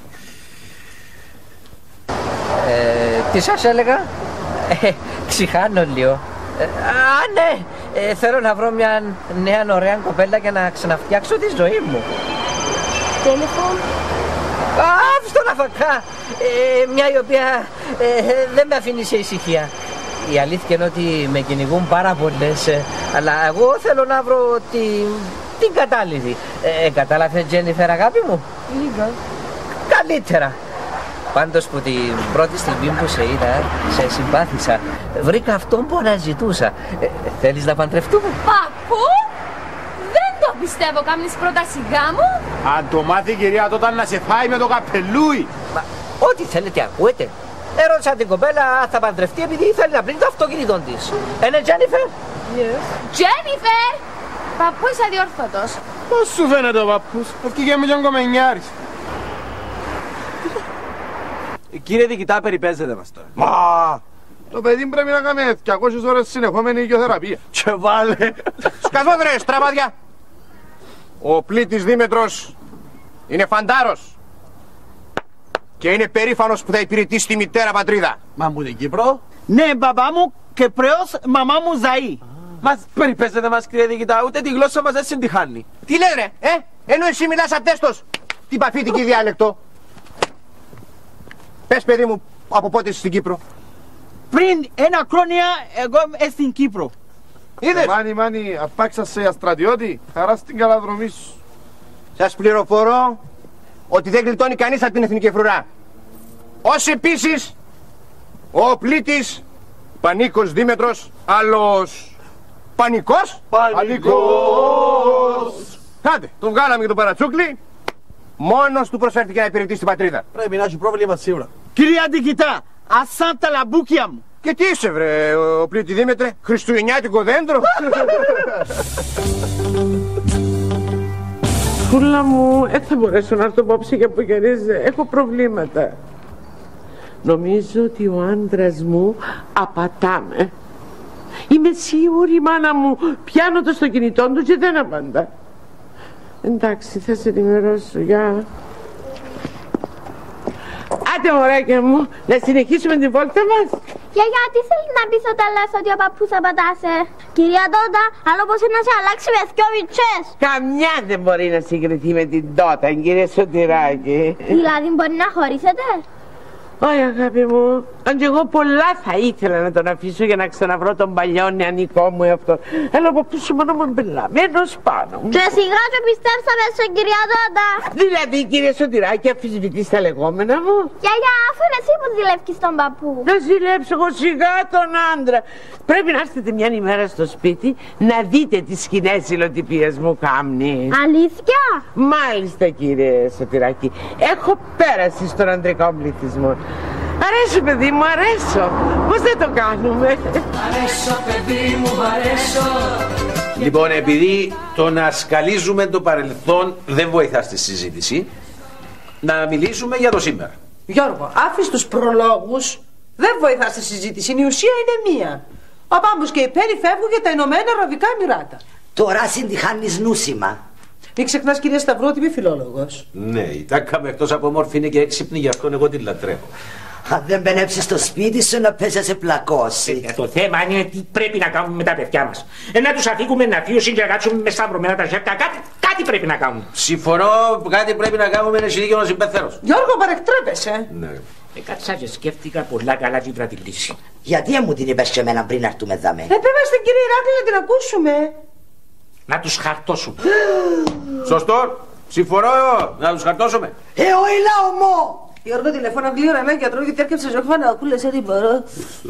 Τι σας έλεγα? Ξηχάνω λίγο. Ναι, θέλω να βρω μια νέα ωραία κοπέλα για να ξαναφτιάξω τη ζωή μου. Τηλεφών. Αυτό να φακά. Μια η οποία δεν με αφήνει σε ησυχία. Η αλήθεια είναι ότι με κυνηγούν πάρα πολλές, αλλά εγώ θέλω να βρω την κατάλληλη. Κατάλαβε, Τζένιφερ, αγάπη μου? Λίγα. Καλύτερα. Πάντως που την πρώτη στιγμή που σε είδα, σε συμπάθησα. Βρήκα αυτόν που αναζητούσα. Θέλεις να παντρευτούμε? Παππού! Δεν το πιστεύω, κάμνεις πρόταση γάμου. Αν το μάθει η κυρία τότε να σε φάει με το καπελούι. Μα ό,τι θέλετε ακούετε. Ερώτησα την κοπέλα αν θα παντρευτεί επειδή θέλει να πλύνει το αυτοκίνητο της. Είναι Τζένιφερ? Yes. Τζένιφερ! Παππού είσαι αδιόρθωτος. Πώς σου φαίνεται ο παππούς? Ευκήγε με τον κομμενιάρης. Κύριε Δικητά, περιπέζετε μας τώρα. Μα! Το παιδί πρέπει να κάνει 200 ώρες συνεχόμενη υγειοθεραπεία. Και βάλε. Σκαθόδρε, στραβάδια. Ο πλήτης Δήμετρος είναι φαντάρος. Και είναι περήφανος που θα υπηρετήσει τη μητέρα πατρίδα. Μα μου την Κύπρο. Ναι, μπαμπά μου και πρέος μαμά μου Ζαΐ. Μας περιπέζετε μας, κύριε Δικητά, ούτε τη γλώσσα μας δεν συντυχάνει. Τι λέει ρε, ενώ εσύ μιλάς ατέστος την παφίτικη διάλεκτο. Πες παιδί μου, από πότε είσαι στην Κύπρο? Πριν ένα χρόνια εγώ είμαι στην Κύπρο. Είδες? Μάνι, απάξασε για στρατιώτη, χαρά στην καλαδρομή σου. Σας πληροφορώ ότι δεν γλιτώνει κανείς από την εθνική φρουρά. Ως επίσης ο πλήτης Πανίκος Δήμετρος, άλλος Πανικός. Πανικός. Άντε, τον βγάλαμε και τον παρατσούκλι. Μόνος του προσφέρθηκε να υπηρετήσει την πατρίδα. Πρέπει να έχει πρόβλημα σίγουρα. Κύριε Αντικητά, ασάν τα λαμπούκια μου. Και τι είσαι βρε, ο πλήτη Δήμετρε, χριστουγεννιάτικο δέντρο. Φούλα μου, θα μπορέσω να έρθω απόψε για απογενείς, έχω προβλήματα. Νομίζω ότι ο άντρας μου απατάμε. Είμαι σίγουρη, μάνα μου, πιάνω το στο κινητό του και δεν απαντά. Εντάξει, θα σε ενημερώσω, γεια. Άντε μωράκια μου, να συνεχίσουμε την βόλτα μας. Γιαγιά, τι θέλει να πεις όταν λες ότι ο παππούς απατάσε? Κυρία Τότα, άλλο πως είναι να σε αλλάξει με δυο βιτσές. Καμιά δεν μπορεί να συγκριθεί με την Τότα, κύριε Σωτηράκη. Δηλαδή μπορεί να χωρίσετε? Όχι αγάπη μου, αν και εγώ πολλά θα ήθελα να τον αφήσω για να ξαναβρω τον παλιό νεανικό μου εαυτό. Αλλά από πίσω μόνο μου μπελαμένος πάνω μου. Και σιγά και πιστέψαμε σε κυρία Τότα. Δηλαδή κύριε Σωτηράκη, αμφισβητείς τα λεγόμενα μου? Γιαγιά, αφού είναι εσύ που ζηλεύκεις τον παππού. Να ζηλέψω εγώ σιγά τον άντρα. Πρέπει να έρθετε μια ημέρα στο σπίτι να δείτε τις σκηνές ζηλοτυπίες μου κάμνη. Αλήθεια? Μάλιστα κύριε Σωτηράκη, έχω πέρασει στον ανδρικό πληθυσμό. Αρέσω παιδί μου, αρέσω. Πώς δεν το κάνουμε? Αρέσω παιδί μου, αρέσω. Λοιπόν, επειδή το να σκαλίζουμε το παρελθόν δεν βοηθά στη συζήτηση, να μιλήσουμε για το σήμερα. Γιώργο, άφησε τους προλόγους. Δεν βοηθά στη συζήτηση, η ουσία είναι μία. Ο Πάμπος και η Πέρι φεύγουν για τα Ηνωμένα Αραβικά Εμιράτα. Τώρα συντυχάνεις νούσιμα. Μην ξεχνάς κυρία Σταυρό ότι είμαι φιλόλογος. Ναι, η Τάκα με εκτός από όμορφη είναι και έξυπνη, γι' αυτό εγώ την λατρεύω. Αν δεν μπαινέψεις στο σπίτι σου να πες να σε πλακώσει. Το θέμα είναι τι πρέπει να κάνουμε με τα παιδιά μας. Να τους αφήκουμε να φύγουν και να κάτσουμε με σταυρωμένα τα χέρια. Κάτι πρέπει να κάνουμε. Συμφωνώ, κάτι πρέπει να κάνουμε, είναι συνήθως ο συμπεθέρος. Γιώργο, παρεκτρέπεσαι. Ναι. Κάτσα και σκέφτηκα πολλά καλά τι βράδυ λύση. Γιατί μου την είπες και εμένα πριν να έρθουμε δάμε? Πέμε στην κυρία Ηράκλη να την ακούσουμε. Να τους χαρτώσουμε. Σωστό, συμφωνώ, να τους χαρτώσουμε. Οηλά ομό! Γιώργο, τηλεφώνα γλύωρα ένα γιατρό γιατί έρχεψε ζωγφά να ακούλε σε ρήμπαρο.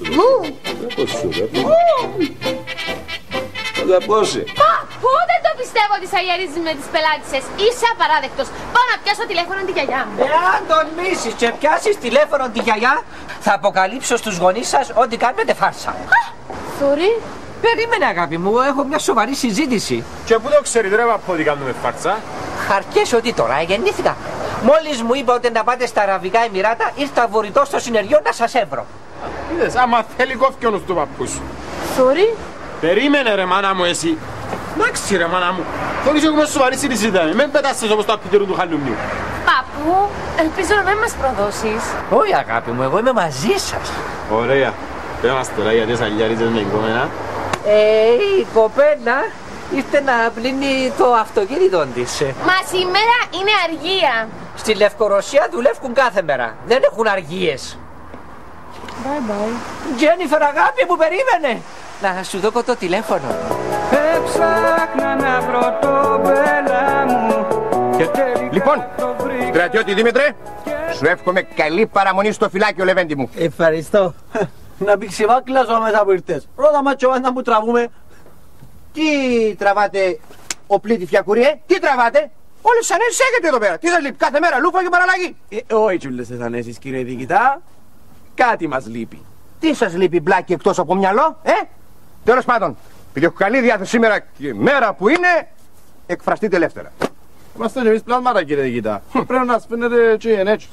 Αγαπώσε. Δεν το πιστεύω ότι σαγιαρίζεις με τις πελάτησες. Είσαι απαράδεκτος. Πάω να πιάσω τηλέφωνο τη γιαγιά μου. Εάν τολμήσεις και πιάσεις τηλέφωνο τη γιαγιά, θα αποκαλύψω στους γονείς σας ότι κάνετε φάρσα. Sorry. Περίμενε αγάπη μου, έχω μια σοβαρή συζήτηση. Και πού το ξέρετε ρε παππού ότι κάνουμε φάρσα? Χαρκές ότι τώρα γεννήθηκα. Μόλις μου είπα ότι να πάτε στα Αραβικά Εμιράτα, ήρθα βορητό στο συνεργείο να σας έβρω. Είδες, άμα θέλει κόφει ο νους του παππού σου. Sorry. Περίμενε ρε μάνα μου εσύ. Εντάξει ρε μάνα μου. Θέλεις έχουμε σοβαρή συζήτηση δάμε. Μην πετάσεις όπως το απειτήρου του χαλούμιου. Παππού, ελπίζω να μην μας προδώσεις. Όχι αγάπη μου, εγώ είμαι μαζί σας. Ωραία. Πες μας τώρα γιατί σαλιαρίζεις με εγκόμενα. Η κοπέλα ήρθε να πλύνει το αυτοκίνητο της. Μα σήμερα είναι αργία. Στη Λευκορωσία δουλεύουν κάθε μέρα. Δεν έχουν αργίες. Bye bye. Τζένιφερ αγάπη μου, περίμενε. Να σου δώσω το τηλέφωνο. Έψαχνα να βρω το μπέλα μου. Λοιπόν, στρατιώτη Δήμητρε, σου εύχομαι καλή παραμονή στο φυλάκιο Λεβέντη μου. Ευχαριστώ. Να πει ξημάκλα ζω μετά που ήρθες. Ρώτα μα τσοβάντα που τραβούμε. Τι τραβάτε, ο πλήτη Φιακουριέ, τι τραβάτε? Όλες τις ανέσεις έχετε εδώ πέρα. Τι σας λείπει, κάθε μέρα λούφα και παραλλαγή? Όχι τσουλές τις ανέσεις κύριε διοικητά. Κάτι μας λείπει. Τι σας λείπει μπλάκι εκτός από μυαλό, Τέλος πάντων, επειδή έχω καλή διάθεση σήμερα και μέρα που είναι, εκφραστείτε ελεύθερα. Είμαστε και εμείς πλάσματα κύριε διοικητά. Πρέπει να σπίνετε και οι ενέτσους.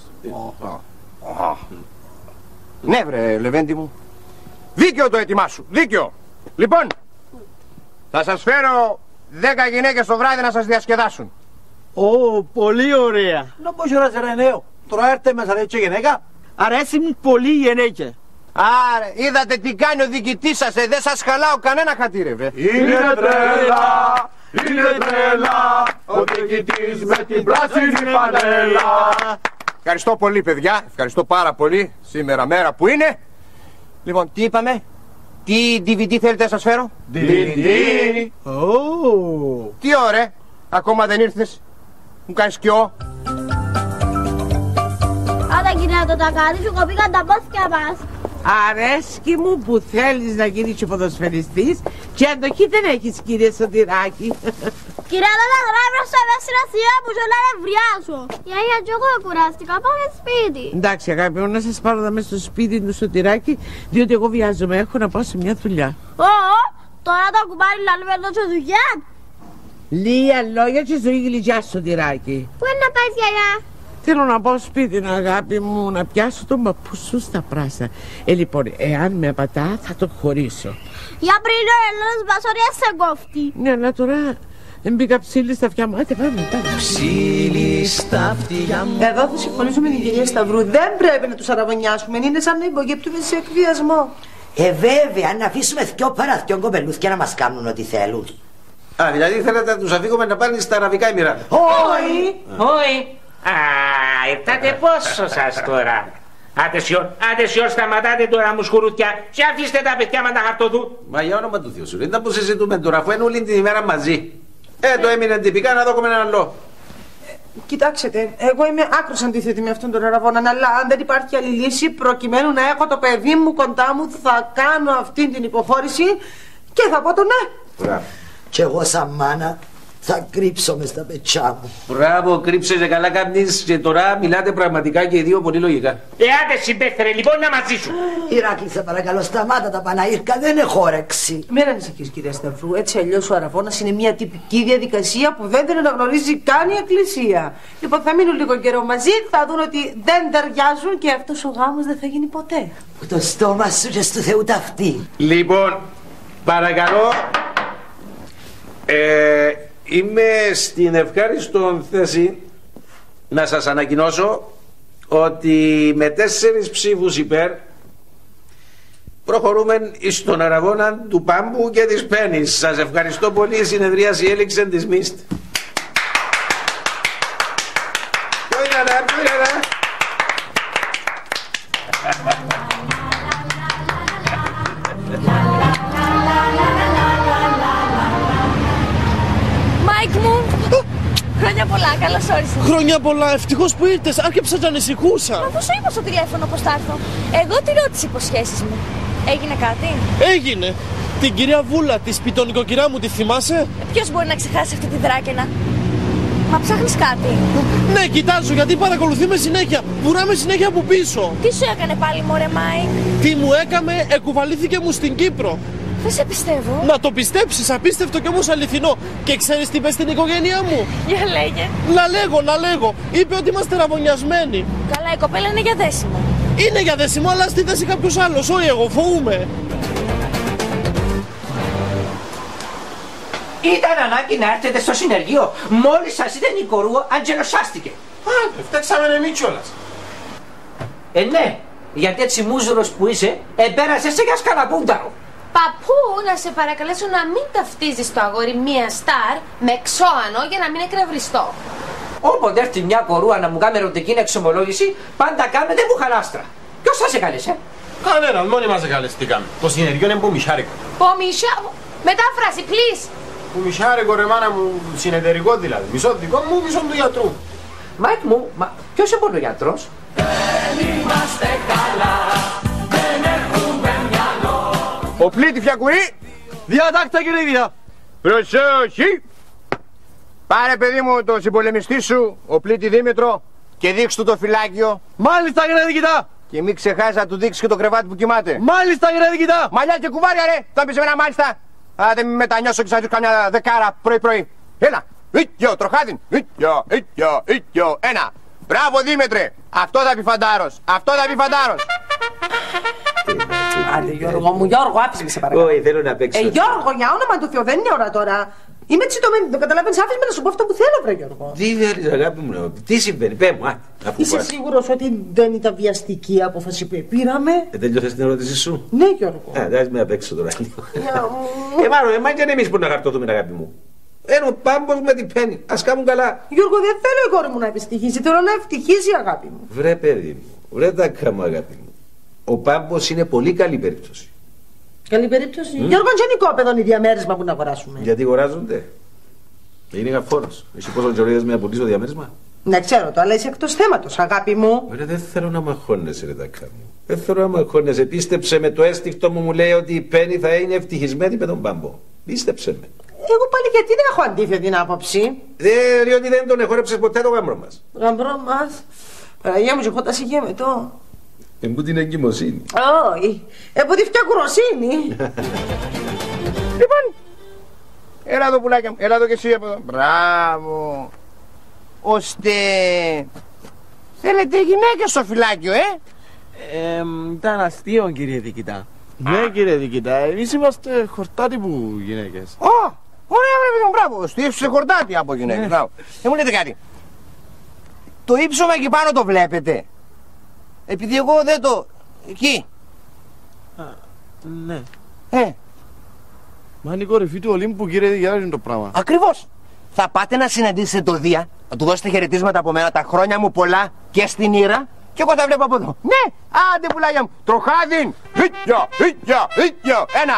Ναι βρε Λεβέντη μου. Δίκαιο το έτοιμά σου, δίκαιο. Λοιπόν, θα σας φέρω 10 γυναίκες το βράδυ να σας διασκεδάσουν. Πολύ ωραία. Να πω ώρα σε νέο. Τώρα έρθε μέσα έτσι γυναίκα. Αρέσει μου πολύ η γυναίκα. Άρα, είδατε τι κάνει ο διοικητής σας, δεν σας χαλάω κανένα χατήρε βρε. Είναι τρέλα, είναι τρέλα, ο διοικητής με την πράσινη πανέλα. Ευχαριστώ πολύ παιδιά, ευχαριστώ πάρα πολύ. Σήμερα μέρα που είναι. Λοιπόν, τι είπαμε? Τι DVD θέλετε να σας φέρω? DVD. Τι ωραία, ακόμα δεν ήρθες? Μου κάνεις κοιό. Άντε κυρία το τακάρι σου κοπήκαν τα πόθηκια μας. Αρέσκει μου που θέλεις να γίνεις και ποδοσφαιριστής και αντοχή δεν έχεις, κύριε Σωτηράκη. Κυρία Δαδαδρά, έβρασα μέσα στην αστεία μου και να νευριάσω. Γιαγιά, κι εγώ κουράστηκα, πάμε σπίτι. Εντάξει αγάπη μου, να σας πάρω εδώ μέσα στο σπίτι του Σωτηράκη, διότι εγώ βιάζομαι, έχω να πάω σε μια δουλειά. Τώρα το κουμπάρι λαλού εδώ σε δουλειά. Λίγα λόγια και ζωή γλυκιά, Σωτηράκη. Πού είναι να πας, γιαγιά? Θέλω να πάω σπίτι, αγάπη μου, να πιάσω τον παππού σου στα πράσα. Λοιπόν, εάν με απατά θα τον χωρίσω. Για πριν ο Ελλήνας μπασορία σε κόφτη. Ναι, αλλά τώρα μπήκα ψήλι στα αυτιά μου. Άτε πάμε. Ψήλι στα αυτιά μου. Εδώ θα συμφωνήσω με την κυρία Σταυρού. Δεν πρέπει να τους αραβωνιάσουμε. Είναι σαν να υποκέπτουμε σε εκβιασμό. Βέβαια, να αφήσουμε δυο παραθιών κοπελούθια να μας κάνουν ό,τι θέλουν. Α, δηλαδή θέλετε να τους αφήγουμε να πάνε στα Αραβικά Εμιράτα. Όχι. Α, ήρθατε πόσο σας τώρα. Άντε σιόν, σταματάτε τώρα μου σκουρούθια και αφήστε τα παιδιά με τα χαρτοδού. Μα για όνομα του Θεού σου, δεν τα που συζητούμε τώρα, αφού είναι όλη την ημέρα μαζί. Το έμεινε τυπικά να δω με έναν άλλο. Κοιτάξτε, εγώ είμαι άκρως αντίθετη με αυτόν τον αραβόνα, αλλά αν δεν υπάρχει άλλη λύση, προκειμένου να έχω το παιδί μου κοντά μου, θα κάνω αυτή την υποχώρηση και θα πω το ναι. Μπράβο. Κι εγώ σαν μάνα θα κρύψω μες στα πετσιά μου. Μπράβο, κρύψε καλά κάνεις και τώρα μιλάτε πραγματικά και οι δύο πολύ λογικά. Άντε συμπέφερε λοιπόν να μαζί σου. Ηράκλη, σε παρακαλώ, σταμάτα τα Παναήρκα, δεν έχω όρεξη. Μην ανησυχείς, κυρία Σταυρού, έτσι αλλιώς ο αραβώνας είναι μια τυπική διαδικασία που δεν την αναγνωρίζει καν η Εκκλησία. Λοιπόν, θα μείνουν λίγο καιρό μαζί, θα δουν ότι δεν ταιριάζουν και αυτός ο γάμος δεν θα γίνει ποτέ. Που το στόμα σου και στο Θεού ταυτί. Λοιπόν, παρακαλώ. Είμαι στην ευχάριστον θέση να σας ανακοινώσω ότι με 4 ψήφους υπέρ προχωρούμε στον αραβόνα του Πάμπου και της Πένης. Σας ευχαριστώ πολύ, η συνεδρίαση έληξε dismissed. Χρόνια πολλά, καλώς όρισες. Χρόνια πολλά, ευτυχώς που ήρθες, άρχισα να ανησυχούσα. Αφού σου είπα στο τηλέφωνο πως θα έρθω. Εγώ τη ρώτησε υποσχέσεις μου. Έγινε κάτι? Έγινε. Την κυρία Βούλα, τη σπιτονικοκυρά μου, τη θυμάσαι? Ποιος μπορεί να ξεχάσει αυτή τη δράκαινα? Μα ψάχνεις κάτι? Ναι, κοιτάζω γιατί παρακολουθεί με συνέχεια. Βουράμε συνέχεια από πίσω. Τι σου έκανε πάλι, μωρέ Μάικ? Τι μου έκαμε, εκουβαλήθηκε μου στην Κύπρο. Δεν σε πιστεύω. Να το πιστέψεις, απίστευτο κι όμως αληθινό. Και ξέρεις τι είπε στην οικογένειά μου? Για λέγε. Να λέγω. Είπε ότι είμαστε ραβωνιασμένοι. Καλά, η κοπέλα είναι για δέσιμο. Είναι για δέσιμο, αλλά στη θέση κάποιος άλλος. Όχι εγώ, φοβούμαι. Ήταν ανάγκη να έρθετε στο συνεργείο. Μόλις σας είδε Νικορού, αντζελοσάστηκε. Φταίξαμε εμείς κιόλας. Ναι, γιατί έτσι μούζουρος που είσαι, επέρασες σε για σκαλαπούνταρο. Παππού, να σε παρακαλέσω να μην ταυτίζεις το αγόρι μία στάρ με ξώανο για να μην εκνευριστώ. Όποτε έρθει μια κορούα να μου κάνει ερωτική εξομολόγηση, πάντα κάνετε μου χαράστρα. Ποιος σας έκαλεσε? Κανέναν, μόνοι μας εκαλεστήκαμε. Το συνεργείο είναι πομισάρικο. Μετάφραση, please. Πομισάρικο ρε μάνα μου, συνεταιρικό δηλαδή. Μισό δικό μου, μισό του γιατρού. Μάικ μου, ποιος είναι μόνο γιατρός? Δεν είμαστε καλά, δεν έχουμε μυαλό. Ο πλήτη Φιακουρή. Διατάκτα κύριε Δία. Προσοχή. Πάρε παιδί μου το συμπολεμιστή σου, ο πλήτη Δήμητρο, και δείξ' του το φυλάκιο. Μάλιστα κύριε Δικητά. Και μην ξεχάσεις να του δείξεις και το κρεβάτι που κοιμάται. Μάλιστα κύριε Δικητά. Μαλλιά και κουβάρια ρε. Θα πεις εμένα μάλιστα. Άντε μην μετανιώσω και θα τους καμιά δεκάρα πρωί. Έλα. Ήτιο τροχάδιν. Ήτιο. Ένα. Μπράβο Δήμητρε. Αυτό θα πει φαντάρος. Άντε Γιώργο μου, Γιώργο, άφησε με σε παρακαλώ. Όχι, θέλω να παίξω. Γιώργο, για όνομα του Θεού, δεν είναι ώρα τώρα. Είμαι τσιτωμένη, δεν καταλαβαίνεις, άφησε με να σου πω αυτό που θέλω, βρε Γιώργο. Τι θέλεις αγάπη μου, τι συμβαίνει, πέ μου, Είσαι σίγουρος ότι δεν ήταν βιαστική η απόφαση που πήραμε? Τέλειωσες την ερώτηση σου? Ναι Γιώργο. Ας με απέξω τώρα λίγο. Μάλλον, και εμείς που να χαρτώθουμε αγάπη μου. Ο Πάμπος με την Πέννη, ας κάνουν καλά. Γιώργο, δεν θέλω η κόρη μου να ευτυχήσει, θέλω να ευτυχήσει αγάπη μου. Βρε παιδί μου, βρε τα κάμω αγάπη μου. Ο Πάμπος είναι πολύ καλή περίπτωση. Καλή περίπτωση. Γιώργο, δεν είναι οικόπεδο η διαμέρισμα που να αγοράσουμε. Γιατί αγοράζονται? Είναι γαφόρος. Εσύ πόσο τζορίδες με απολύσει το διαμέρισμα? Ναι, ξέρω το, αλλά είσαι εκτός θέματος, αγάπη μου. Ωραία, δεν θέλω να με αγχώνεσαι, ρε Τακά μου. Δεν θέλω να με αγχώνεσαι. Πίστεψε με, το αίσθηκτο μου λέει ότι η Πέννη θα είναι ευτυχισμένη με τον Μπάμπο. Πίστεψε με. Εγώ πάλι γιατί δεν έχω αντίθετη άποψη. Διότι δεν τον εχόρεψες ποτέ το γάμπρο μας. Γάμπρο μας. Παναγία μου, εγώ τα συγγέμαι το. Εμπού την εγκυμοσύνη. Όχι, εμπού τη φτιακουροσύνη. Λοιπόν, έλα εδώ πουλάκια μου, έλα εδώ και εσύ από εδώ. Μπράβο. Ώστε θέλετε γυναίκες στο φυλάκιο, Ήταν αστείο, κύριε Δικητά. Ναι, κύριε Δικητά, εμείς είμαστε χορτάτυπου γυναίκες. Ωραία, βρε παιδί μου, μπράβο. Στήφισε χορτάτι από γυναίκες. Μπράβο. Μου λέτε κάτι. Το ύψωμα εκεί πάνω το βλέπετε? Επειδή εγώ δεν το... Εκεί. Ναι. Μα είναι η κορυφή του Ολύμπου, κύριε Δικητά, είναι το πράγμα. Ακριβώς. Θα πάτε να συναντήσετε το Δία, να του δώσετε χαιρετίσματα από μένα, τα χρόνια μου πολλά και στην Ήρα, και εγώ τα βλέπω από εδώ. Ναι, άντε πουλάγια μου. Τροχάδιν. Ίτια. Ένα.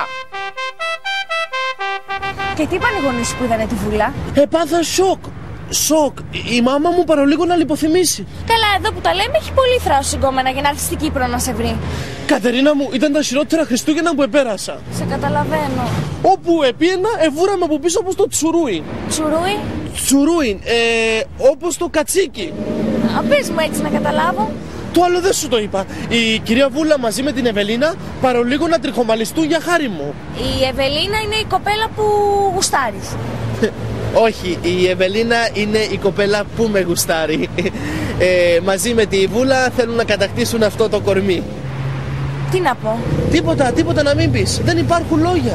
Και τι είπαν οι γονείς που είδανε τη βούλα? Έπαθα σοκ. Σοκ. Η μάμα μου παρολίγο να λιποθυμήσει. Καλά, εδώ που τα λέμε έχει πολύ θράσος συγκόμενα για να έρθει στην Κύπρο να σε βρει. Κατερίνα μου, ήταν τα χειρότερα Χριστούγεννα που επέρασα. Σε καταλαβαίνω. Όπου επίαινα, εβούραμε από πίσω όπως το τσουρούιν. Τσουρούιν? Τσουρούιν, όπως το κατσίκι. Πες μου έτσι να καταλάβω. Το άλλο δεν σου το είπα. Η κυρία Βούλα μαζί με την Ευελίνα παρολίγο να τριχομαλιστούν για χάρη μου. Η Ευελίνα είναι η κοπέλα που γουστάρεις. Όχι, η Ευελίνα είναι η κοπέλα που με γουστάρει. Μαζί με τη Βούλα θέλουν να κατακτήσουν αυτό το κορμί. Τι να πω? Τίποτα να μην πεις. Δεν υπάρχουν λόγια.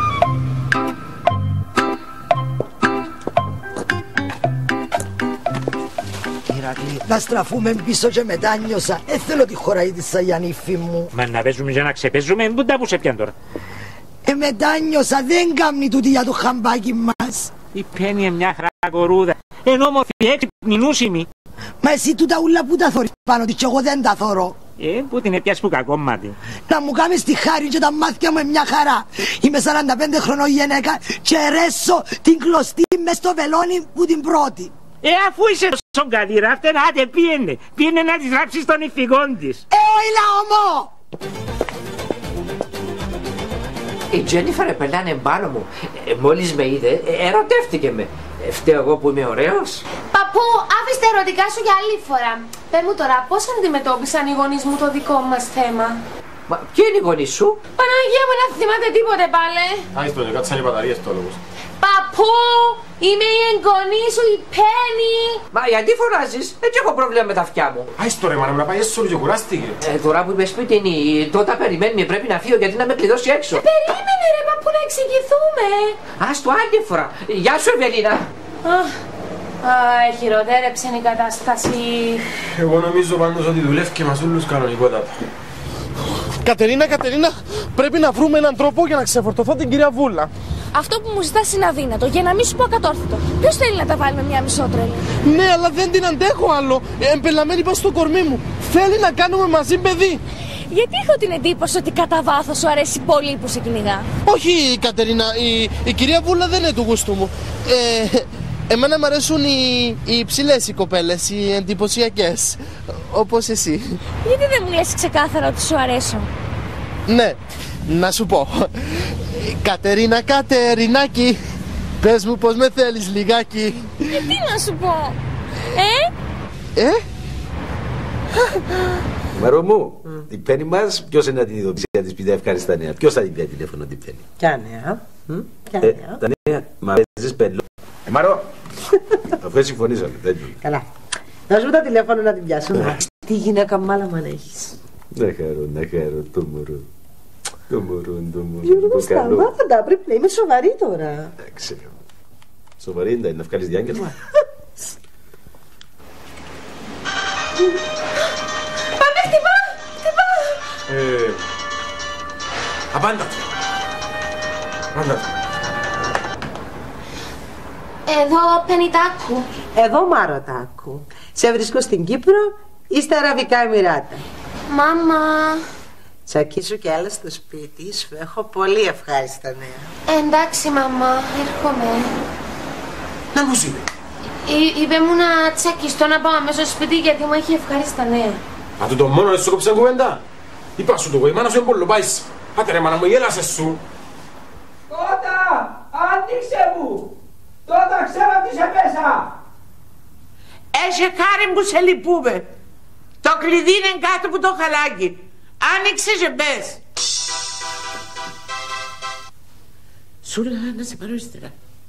Να στραφούμε πίσω και μετά νιώσα. Θέλω τη χώρα της Σαγιανήφη μου. Μα να παίζουμε για να ξεπέζουμε, πού τα πούσε πιαν τώρα. Μετά νιώσα, δεν κάμνει τούτη για το χαμπάκι μας. Η Πέννη μια χρακορούδα. Ενώ όμορφη έξυπνη νούσιμη. Μα εσύ τούτα ούλα που τα θωρείς πάνω της και εγώ δεν τα θωρώ. Που την έπιας που κακό μάτι. Να μου κάνεις τη χάρη και τα μάτια μου μια χαρά. Είμαι 45 χρονών γυναίκα και ρέσω την κλωστή μες στο βελόνι που την πρώτη. Αφού είσαι τόσο καλή ράφτε, άντε πήγαινε να της ράψεις τον ηφηγόν της. Όχι λαομό! Η Τζένιφερ επελάνε πάνω μου. Μόλις με είδε, ερωτεύτηκε με. Φταίω εγώ που είμαι ωραίος? Παππού, άφησε τα ερωτικά σου για άλλη φορά. Πες μου τώρα, πώς αντιμετώπισαν οι γονείς μου το δικό μας θέμα? Μα ποιοι είναι οι γονείς σου? Παναγία μου, να θυμάται τίποτε πάλι. Άιστο, και κάτσαν οι μπαταρίες το λόγος. Παππού, είμαι η εγγονή σου, η Πέννη. Μα γιατί φωνάζεις? Έτσι έχω πρόβλημα με τα αυτιά μου. Άιστο ρε μάνα μου, να πάει έσω και κουράστηκε. Τώρα που είμαι σπίτι, τότε περιμένει, πρέπει να φύγω γιατί να με κλειδώσει έξω. Περίμενε ρε παππού να εξηγηθούμε. Ας το άλλη φορά. Γεια σου Ευελίνα. Χειροτέρεψε η κατάσταση. Εγώ νομίζω πάντως ότι δουλεύει και μας όλους κανονικότατα. Κατερίνα, πρέπει να βρούμε έναν τρόπο για να ξεφορτωθώ την κυρία Βούλα. Αυτό που μου ζητάς είναι αδύνατο, για να μην σου πω ακατόρθωτο. Ποιος θέλει να τα βάλει με μια μισότρελη? Ναι, αλλά δεν την αντέχω άλλο. Εμπελαμένη πάνω στο κορμί μου. Θέλει να κάνουμε μαζί παιδί. Γιατί έχω την εντύπωση ότι κατά βάθος σου αρέσει πολύ που σε κυνηγά. Όχι, Κατερίνα, η κυρία Βούλα δεν είναι του γούστου μου. Εμένα μου αρέσουν οι υψηλές οι κοπέλες, οι εντυπωσιακές. Όπως εσύ. Γιατί δεν μου λες ξεκάθαρα ότι σου αρέσω? Ναι, να σου πω. Κατερίνα, Κατερινάκη, πες μου πως με θέλεις λιγάκι. Τι να σου πω? Μαρό μου, η Πέννη μας, ποιος είναι να την ειδοποιήσει για τις πιδέα ευχάριστα νέα? Ποιος θα την πει τηλέφωνο την Πέννη? Ποια νέα? Τα νέα, μα παίζεις πελό. Μαρό, αφού συμφωνήσαμε, δεν είναι. Καλά. Να σου πω τα τηλέφωνα να την πιάσουμε. Τι γυναίκα μάλαμα να έχεις. Να χαρώ, το μωρό. Το μωρό. Γιώργο, σταμάτα, πρέπει να είμαι σοβαρή τώρα. Ξέρω. Σοβαρή είναι να βγάλεις διάγγελμα. Πάμε, χτυπά! Απάντα. Εδώ Πενιτάκου. Εδώ Μαροτάκου. Σε βρίσκω στην Κύπρο ή στα Αραβικά Εμιράτα? Μάμα. Τσακίσου και άλλα στο σπίτι σου. Έχω πολύ ευχάριστα νέα. Εντάξει μαμά, έρχομαι. Να μου ζήτω. Είπε μου να τσακιστώ να πάω αμέσως σπίτι γιατί μου έχει ευχάριστα νέα. Μα του το μόνο δεν σου κόψαν κουβέντα. Είπα σου το εγώ, η μάνα σου είναι πολλοπάης. Πάτε ρε μάνα μου, γέλασες σου. Κότα, άνοιξε μου. Τότε ξέρω τι σε πέσα. Έχει χάρη που σε λυπούμε. Το κλειδί είναι κάτω από το χαλάκι. Άνοιξε και μπες. Σου λέω να σε πάρω ύστερα.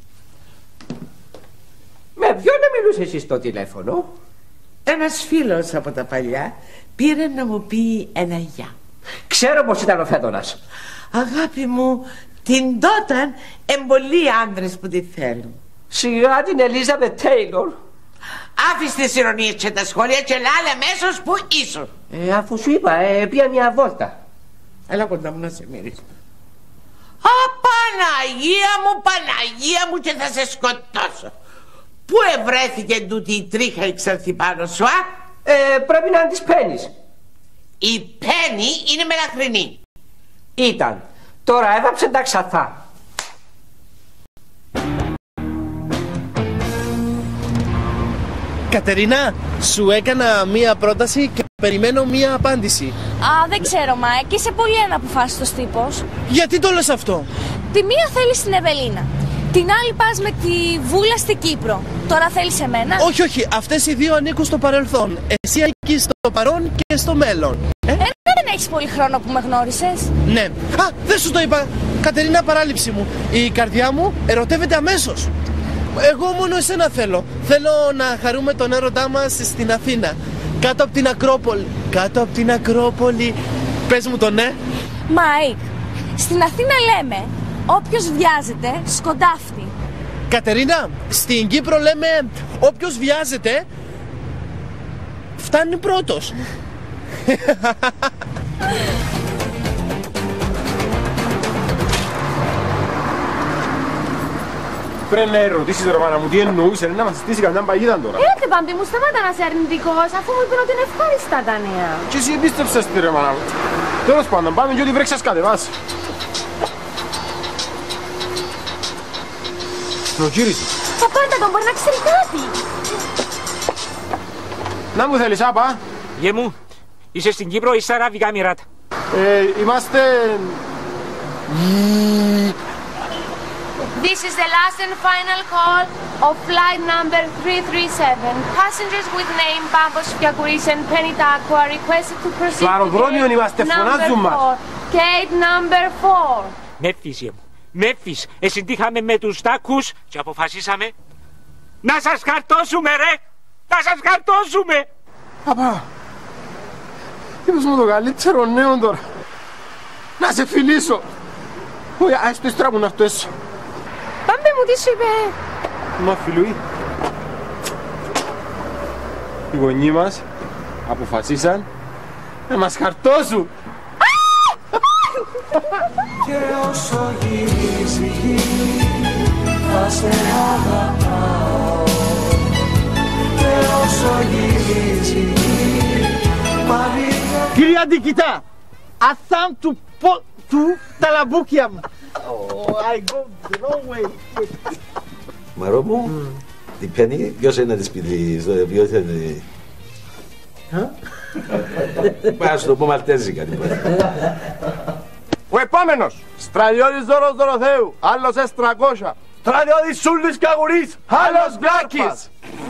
Με ποιον να μιλούσες εσύ στο τηλέφωνο? Ένας φίλος από τα παλιά πήρε να μου πει ένα γεια. Ξέρω πως ήταν ο Φέδωνας. Αγάπη μου, την τότε εμπολοί άντρες που τη θέλουν. Σιγά την Ελίζαμπετ Τέιλορ. Άφησε τις ειρωνίες και τα σχόλια και λάλε αμέσως που ήσουν. Αφού σου είπα, πήγα μια βόλτα. Έλα κοντά μου να σε μυρίσω. Παναγία μου και θα σε σκοτώσω. Πού ευρέθηκε τούτη η τρίχα εξαρθεί πάνω σου, α? Πρέπει να είναι της Πέννης. Η Πέννη είναι μελαχρινή. Ήταν. Τώρα έβαψε τα ξαθά. Κατερίνα, σου έκανα μία πρόταση και περιμένω μία απάντηση. Α, δεν ξέρω, Μάικ, είσαι πολύ αναποφάσιστος τύπος. Γιατί το λες αυτό? Τη μία θέλεις την Ευελίνα. Την άλλη πας με τη Βούλα στην Κύπρο. Τώρα θέλεις εμένα? Όχι, όχι, αυτές οι δύο ανήκουν στο παρελθόν. Εσύ ανήκεις στο παρόν και στο μέλλον. Δεν έχεις πολύ χρόνο που με γνώρισες. Ναι. Α, δεν σου το είπα. Κατερίνα, παράληψη μου. Η καρδιά μου ερωτεύεται αμέσως. Εγώ μόνο εσένα θέλω. Θέλω να χαρούμε τον έρωτά μας στην Αθήνα. Κάτω από την Ακρόπολη. Κάτω από την Ακρόπολη. Πες μου το ναι. Μάικ, στην Αθήνα λέμε όποιος βιάζεται σκοντάφτει. Κατερίνα, στην Κύπρο λέμε όποιος βιάζεται φτάνει πρώτος. Πρέπει να ρωτήσεις ρε μάνα μου τι εννοούσε, να μας στήσει καμιά παγίδα τώρα. Έλατε Παμπή μου, σταμάτα να είσαι αρνητικός, αφού μου είπαν ότι είναι ευχάριστα τα νέα. Και εσύ επίστεψες τη ρε μάνα μου. Τέλος πάντων, πάμε και ό,τι βρέξεις κατεβάσει. Προκύρισε. Παπάντα τον, μπορεί να ξέρει κάτι. Να μου θέλεις, άπα. Γε μου, είσαι στην Κύπρο ή στα Αραβικά Εμιράτα? Είμαστε... This is the last and final call of flight number 337. Passengers with name Bambos Fiakouris and Penny Taco are requested to proceed Στο αεροδρόμιο είμαστε, φωνάζουν μας. Gate number 4. Μέφης, γε μου, Μέφης. Συντύχαμε με τους Τάκους και αποφασίσαμε να σας χαρτώσουμε ρε! Να σας χαρτώσουμε! Παπά, είπες μου το καλύτερο νέο τώρα. Να σε φιλήσω. Όχι, ας το ύστερα μου να έρθω έσω. Πάμε μου, τι σου είπε? Μα φιλούι. Οι γονείς μας αποφασίσαν να μας χαρτώσουν. Και όσο γυρίζει γη θα σε αγαπάω. Και όσο γυρίζει γη πάλι... Κύριε Αντικητά, αθάμ του ταλαμπούκια μου. I go the wrong way. Μαρό μου, η Πέννη, ποιος είναι τη σπίτι, ποιος είναι... Πάμε στο πω μαλτέζικα. Ο επόμενος, στρατιώτης Δώρος Δωροθέου, άλλος S300. Στρατιώτης Σούλης Καγουρής, άλλος Μπλάκης.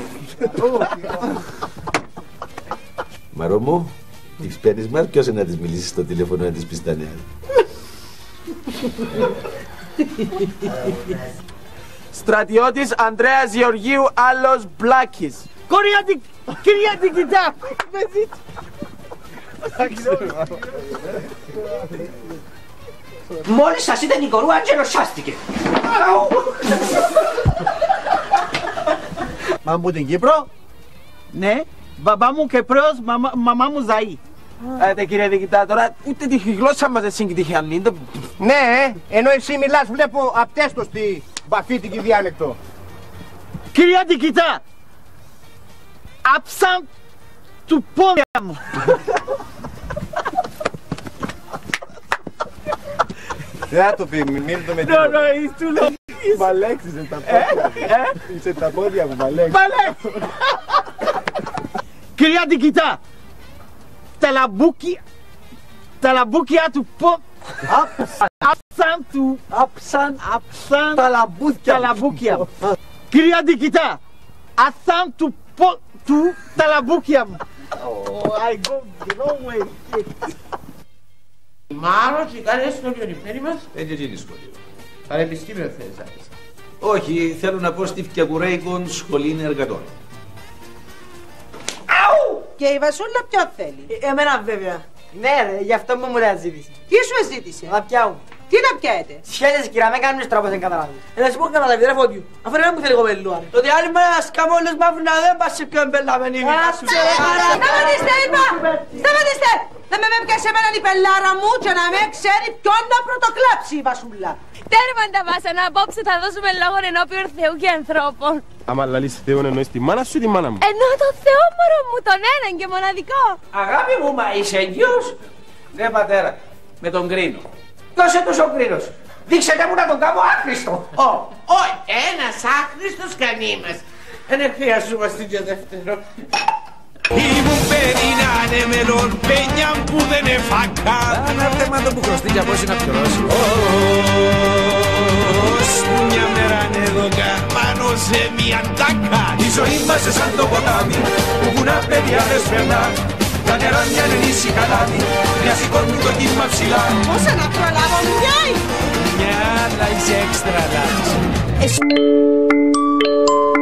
Μαρό μου, της Πέννης μας, ποιος είναι να της μιλήσεις στο τηλέφωνο να της πεις τα νέα? Στρατιώτης Ανδρέας Γεωργίου, άλλος Μπλάκης. Κύριε Αντικητά, Μόλις σας είδε Νικορού, Άντζελος σάστηκε. Μα από την Κύπρο? Ναι, μπαμπά μου Κυπρέος, μαμά μου Ζαΐ. Άτε κύριε Δικητά, τώρα ούτε τη γλώσσα μας δεν συγκητήχε αν είναι. Ναι, ενώ εσύ μιλάς βλέπω απτέστο στη μπαφίτικη διάλεκτο. Κύριε Αντικητά, άψαν του πόδια μου. Δεν θα το πει, μην το με No, it's too long. Μπαλέξης. Μπαλέξης είσαι τα πόδια. Είσαι τα πόδια μου, Μπαλέξης. Μπαλέξης. Κυρία Ντικητά, τα λαμπούκια του πο... Άψαν τα λαμπούκια. Κυρία Ντικητά, άψαν τα λαμπούκια μου. I go the wrong way. Μάλλον και κάνει σχολείο η μέρη μας. Έτσι είναι σχολείο. Πανεπιστήμιο θέλεις να πεις. Όχι, θέλω να πω στη Φτιακουρέικον σχολή εργατών. Και η Βασούλα ποιον θέλει? Εμένα βέβαια. Ναι ρε, γι' αυτό μου λέει ζήτησε. Τι σου ζήτησε? Να πιάω. Τι να πιάετε? Σχέδες κυρία, με κάνεις τρόπος δεν καταλάβει. Να σου πω καταλάβει ρε φώτιου. Αφού ρε μου θέλει κοπέλου άρε. Το διάλειμμα με ένα σκαμόλες μαύρου να δεν πας σε ποιον πελαμένη. Σταματήστε είπα! Σταματήστε! Δεν με έπιασε εμένα η πελάρα μου και να με ξέρει ποιον να πρωτοκλάψει η Βασούλα. Τέρμα τα βάσανα, απόψε θα δώσουμε λόγο ενώπιον Θεού και ανθρώπων. Άμα λαλείς Θεόν εννοείς τη μάνα σου ή τη μάνα μου? Εννοώ το Θεό μωρό μου, τον έναν και μοναδικό. Αγάπη μου, μα είσαι γιος? Ναι πατέρα, με τον κρίνο. Δώσε τους ο κρίνος. Δείξετε μου να τον κάνω άχρηστο. Ένας άχρηστος κανείς. Δεν χρειαζόμαστε και δεύτερο. Ήμουν παιδί να είναι μελών, πένια που δεν εφακά. Ένα θέμα το που χρωστεί για πώς είναι να πληρώσει. Μια μέρα είναι εδώ πάνω σε μια τάκα. Η ζωή μας σαν το ποτάμι που βουνά παιδιά δεν σπερνά. Τα νερά μια είναι ήσυχα λάδι, μια σηκώνουν το κύμα ψηλά. Πόσα να προλάβω μια μια, αλλά είσαι έξτρα λάδι.